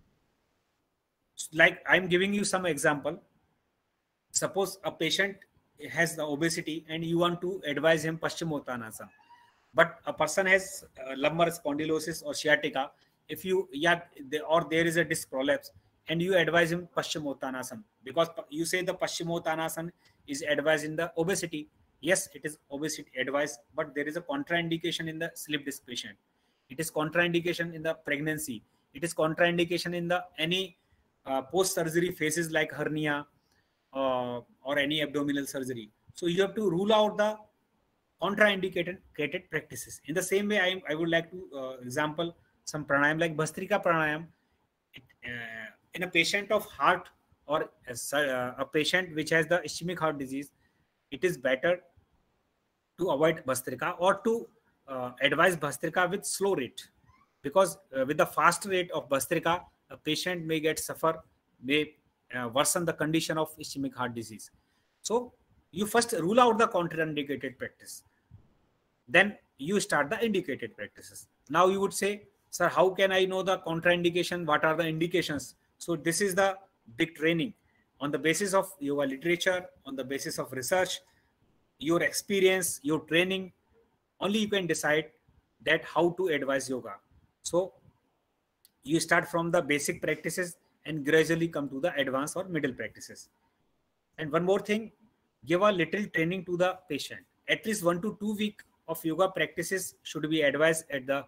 Like I'm giving you some example. Suppose a patient has the obesity and you want to advise him Paschimottanasana, but a person has lumbar spondylosis or sciatica. If you there is a disc prolapse and you advise him Paschimottanasana, because you say the Paschimottanasana is advised in the obesity. Yes, it is obesity advice, but there is a contraindication in the slip disc patient. It is contraindication in the pregnancy. It is contraindication in the any post-surgery phases like hernia or any abdominal surgery. So you have to rule out the contraindicated practices. In the same way, I would like to example some pranayam like Bhastrika pranayam. In a patient of heart or a patient which has the ischemic heart disease, it is better to avoid Bhastrika or to advise Bhastrika with slow rate, because with the fast rate of Bhastrika, a patient may worsen the condition of ischemic heart disease. So you first rule out the contraindicated practice, then you start the indicated practices. Now you would say, sir, how can I know the contraindication? What are the indications? So this is the big training on the basis of yoga literature, on the basis of research, your experience, your training. Only you can decide that how to advise yoga. So you start from the basic practices and gradually come to the advanced or middle practices. And one more thing, give a little training to the patient. At least 1 to 2 weeks of yoga practices should be advised at the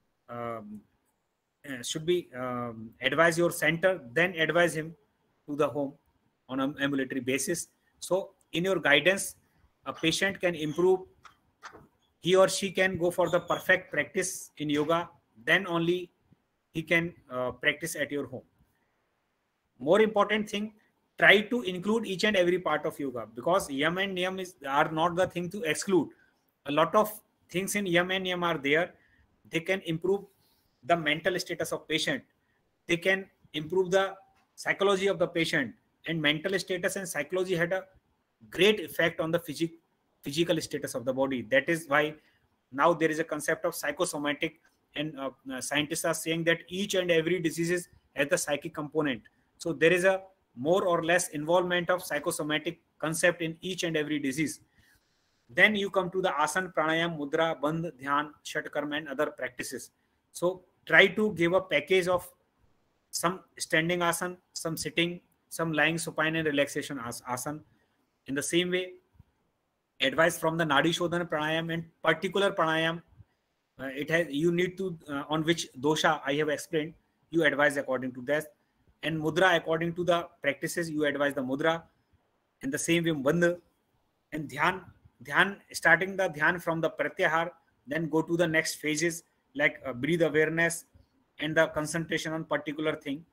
advise your center, then advise him to the home on an ambulatory basis. So in your guidance, a patient can improve. He or she can go for the perfect practice in yoga, then only he can practice at your home. More important thing, try to include each and every part of yoga, because yam and niyam are not the thing to exclude. A lot of things in yam and niyam are there. They can improve the mental status of patient. They can improve the psychology of the patient, and mental status and psychology had a great effect on the physical status of the body. That is why now there is a concept of psychosomatic, and scientists are saying that each and every disease has the psychic component. So there is a more or less involvement of psychosomatic concept in each and every disease. Then you come to the asana, pranayam, mudra, bandh, dhyan, shatkarma, and other practices. So try to give a package of some standing asana, some sitting, some lying supine and relaxation asana. In the same way, advice from the Nadi Shodhana pranayam and particular pranayam, you need to on which dosha I have explained, you advise according to that. And mudra, according to the practices, you advise the mudra. In the same way, bandh and dhyan, starting the dhyan from the pratyahar, then go to the next phases like breathe awareness and the concentration on particular thing,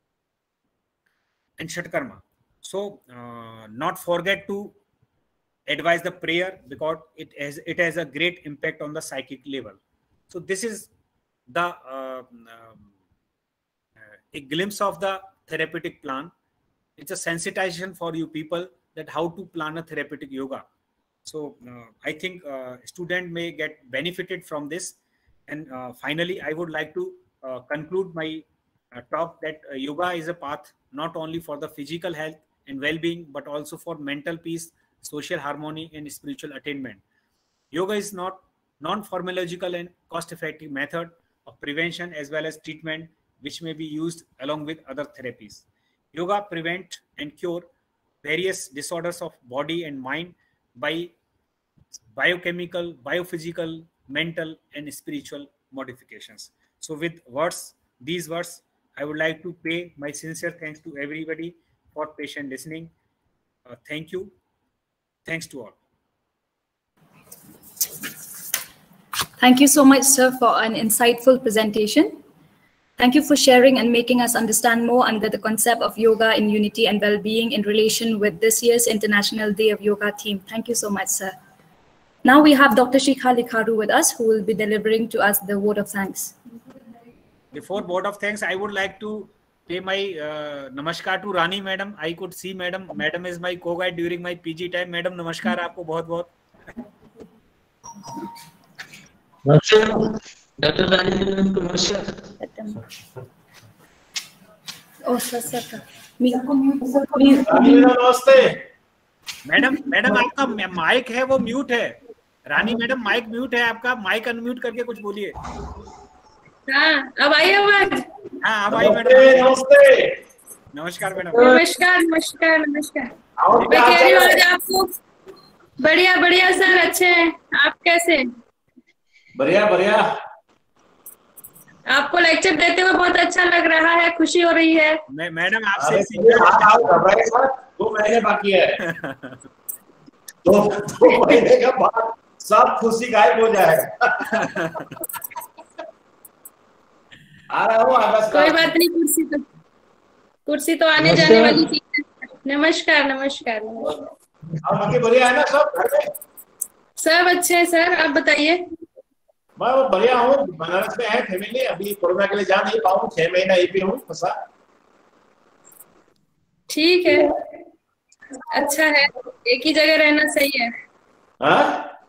and shatkarma. So not forget to advise the prayer, because it has a great impact on the psychic level. So this is the a glimpse of the therapeutic plan. It's a sensitization for you people that how to plan a therapeutic yoga. So I think student may get benefited from this. And finally, I would like to conclude my talk that yoga is a path not only for the physical health and well-being, but also for mental peace, social harmony, and spiritual attainment. Yoga is not non-pharmacological and cost-effective method of prevention as well as treatment, which may be used along with other therapies. Yoga prevent and cure various disorders of body and mind by biochemical, biophysical, mental, and spiritual modifications. So with these words, I would like to pay my sincere thanks to everybody for patient listening. Thank you. Thanks to all. Thank you so much, sir, for an insightful presentation. Thank you for sharing and making us understand more under the concept of yoga in unity and well-being in relation with this year's International Day of Yoga theme. Thank you so much, sir. Now we have Dr. Shikha Likharu with us, who will be delivering to us the word of thanks. Before word of thanks, I would like to pay my namaskar to Rani madam. I could see madam. Madam is my co-guide during my PG time. Madam, namaskar आपको बहुत-बहुत. नमस्कार doctor रानी madam को नमस्कार. Oh, sir. नमस्ते. Madam आपका mic है वो mute है. रानी मैडम माइक म्यूट है आपका. माइक अनम्यूट करके कुछ बोलिए. हाँ, अब आई आवाज. हाँ, अब आई मैडम. नमस्ते. नमस्कार मैडम. नमस्कार. मैं कह रही हूँ आपको बढ़िया सर, अच्छे हैं. आप कैसे? बढ़िया. आपको लेक्चर देते हुए बहुत अच्छा लग रहा है, खुशी हो रही है. मैडम आपसे 2 महीने बाकी है. 2 महीने के बाद सब खुशी गायब हो जाएगा. आ रहा हूँ अगस्त. कोई बात नहीं, कुर्सी तो आने जाने वाली चीज है. नमस्कार. बाकी बढ़िया है ना सब घर में? सब अच्छे हैं सर, आप बताइए. मैं बढ़िया हूँ. बनारस में है फैमिली. अभी कोरोना के लिए जा नहीं पाऊँ. 6 महीना यहीं पे हूँ फंसा. ठीक है, अच्छा है. एक ही जगह रहना सही है. हाँ.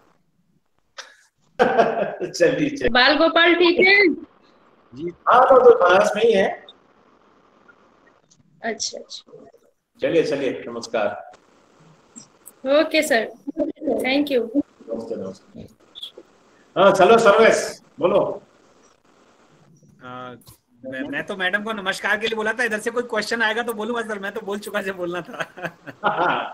चलिए. बाल गोपाल ठीक है जी? हाँ, तो बनारस में ही है. अच्छा. चलिए. नमस्कार. Okay sir, thank you. हाँ, चलो सर्वेश बोलो. मैं तो मैडम को नमस्कार के लिए बोला था, इधर से कोई क्वेश्चन आएगा तो बोलूंगा सर, मैं तो बोल चुका जब बोलना था।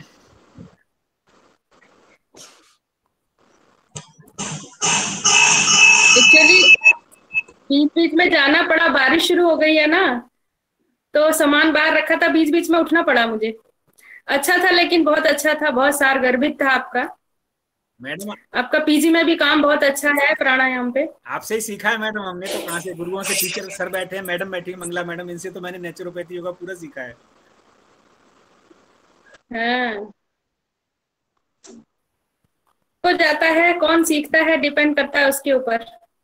एक्चुअली बीच बीच में जाना पड़ा, बारिश शुरू हो गई है ना, तो सामान बाहर रखा था, बीच बीच में उठना पड़ा मुझे। अच्छा था, लेकिन बहुत अच्छा था, बहुत सारगर्भित था आपका। मैडम आपका पीजी में भी काम बहुत अच्छा है प्राणायाम पे। आपसे ही सीखा है मैडम, हमने तो कहाँ से, गुरुओं से, टीचर सर बैठे हैं, मैडम बैठी है, मंगला मैडम, इनसे तो मैंने नेचुरोपैथी योगा पूरा सीखा है। हाँ, तो जाता है, कौन सीखता है डिपेंड करता है उसके ऊपर।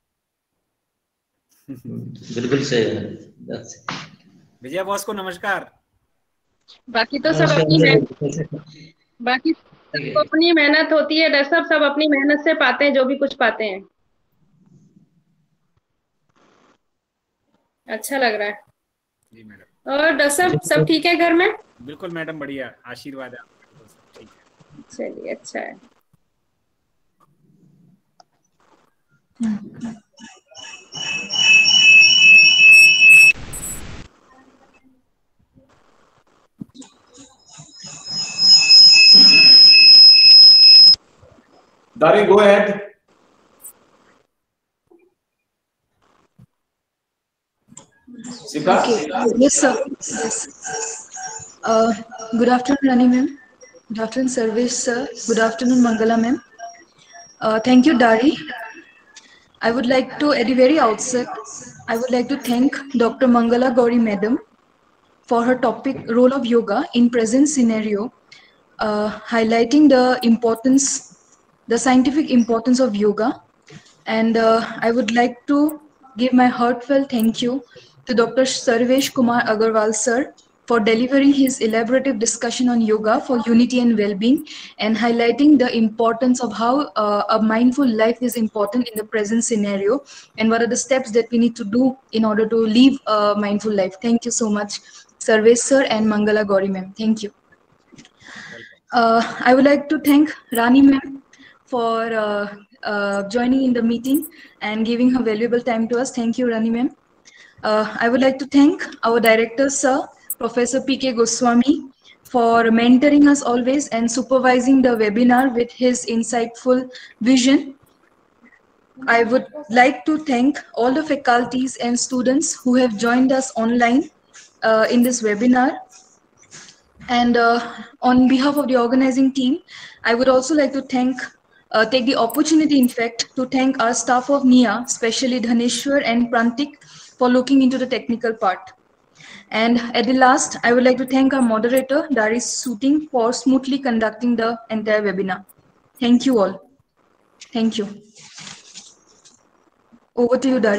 बिल्कुल सही है। विजय बॉस को नमस्कार। बाकी तो सब अपनी बाकी सबको अपनी मेहनत होती है, सब अपनी मेहनत से पाते हैं जो भी कुछ पाते हैं। अच्छा लग रहा है। जी मैडम। और सब ठीक है घर में? बिल्कुल मैडम, बढ़िया, आशीर्वाद है आपका, सब ठीक है। चलिए, अच्छा है। Dari, go ahead. Sika? Okay. Yes, sir. Yes. Good afternoon, Rani ma'am. Good afternoon, Sarvesh sir. Good afternoon, Mangala ma'am. Thank you, Dari. I would like to, at the very outset, I would like to thank Dr. Mangala Gauri madam for her topic, role of yoga in present scenario, highlighting the importance, the scientific importance of yoga. And I would like to give my heartfelt thank you to Dr. Sarvesh Kumar Agarwal sir for delivering his elaborative discussion on yoga for unity and well-being, and highlighting the importance of how a mindful life is important in the present scenario, and what are the steps that we need to do in order to live a mindful life. Thank you so much, Sarvesh sir and Mangala Gauri ma'am. Thank you. I would like to thank Rani ma'am for joining in the meeting and giving her valuable time to us. Thank you, Rani ma'am. I would like to thank our director, sir, Professor P.K. Goswami, for mentoring us always and supervising the webinar with his insightful vision. I would like to thank all the faculties and students who have joined us online in this webinar. And on behalf of the organizing team, I would also like to take the opportunity, in fact, to thank our staff of NIA, especially Dhaneshwar and Prantik, for looking into the technical part. And at the last, I would like to thank our moderator, Dari Suting, for smoothly conducting the entire webinar. Thank you all. Thank you. Over to you, Dari.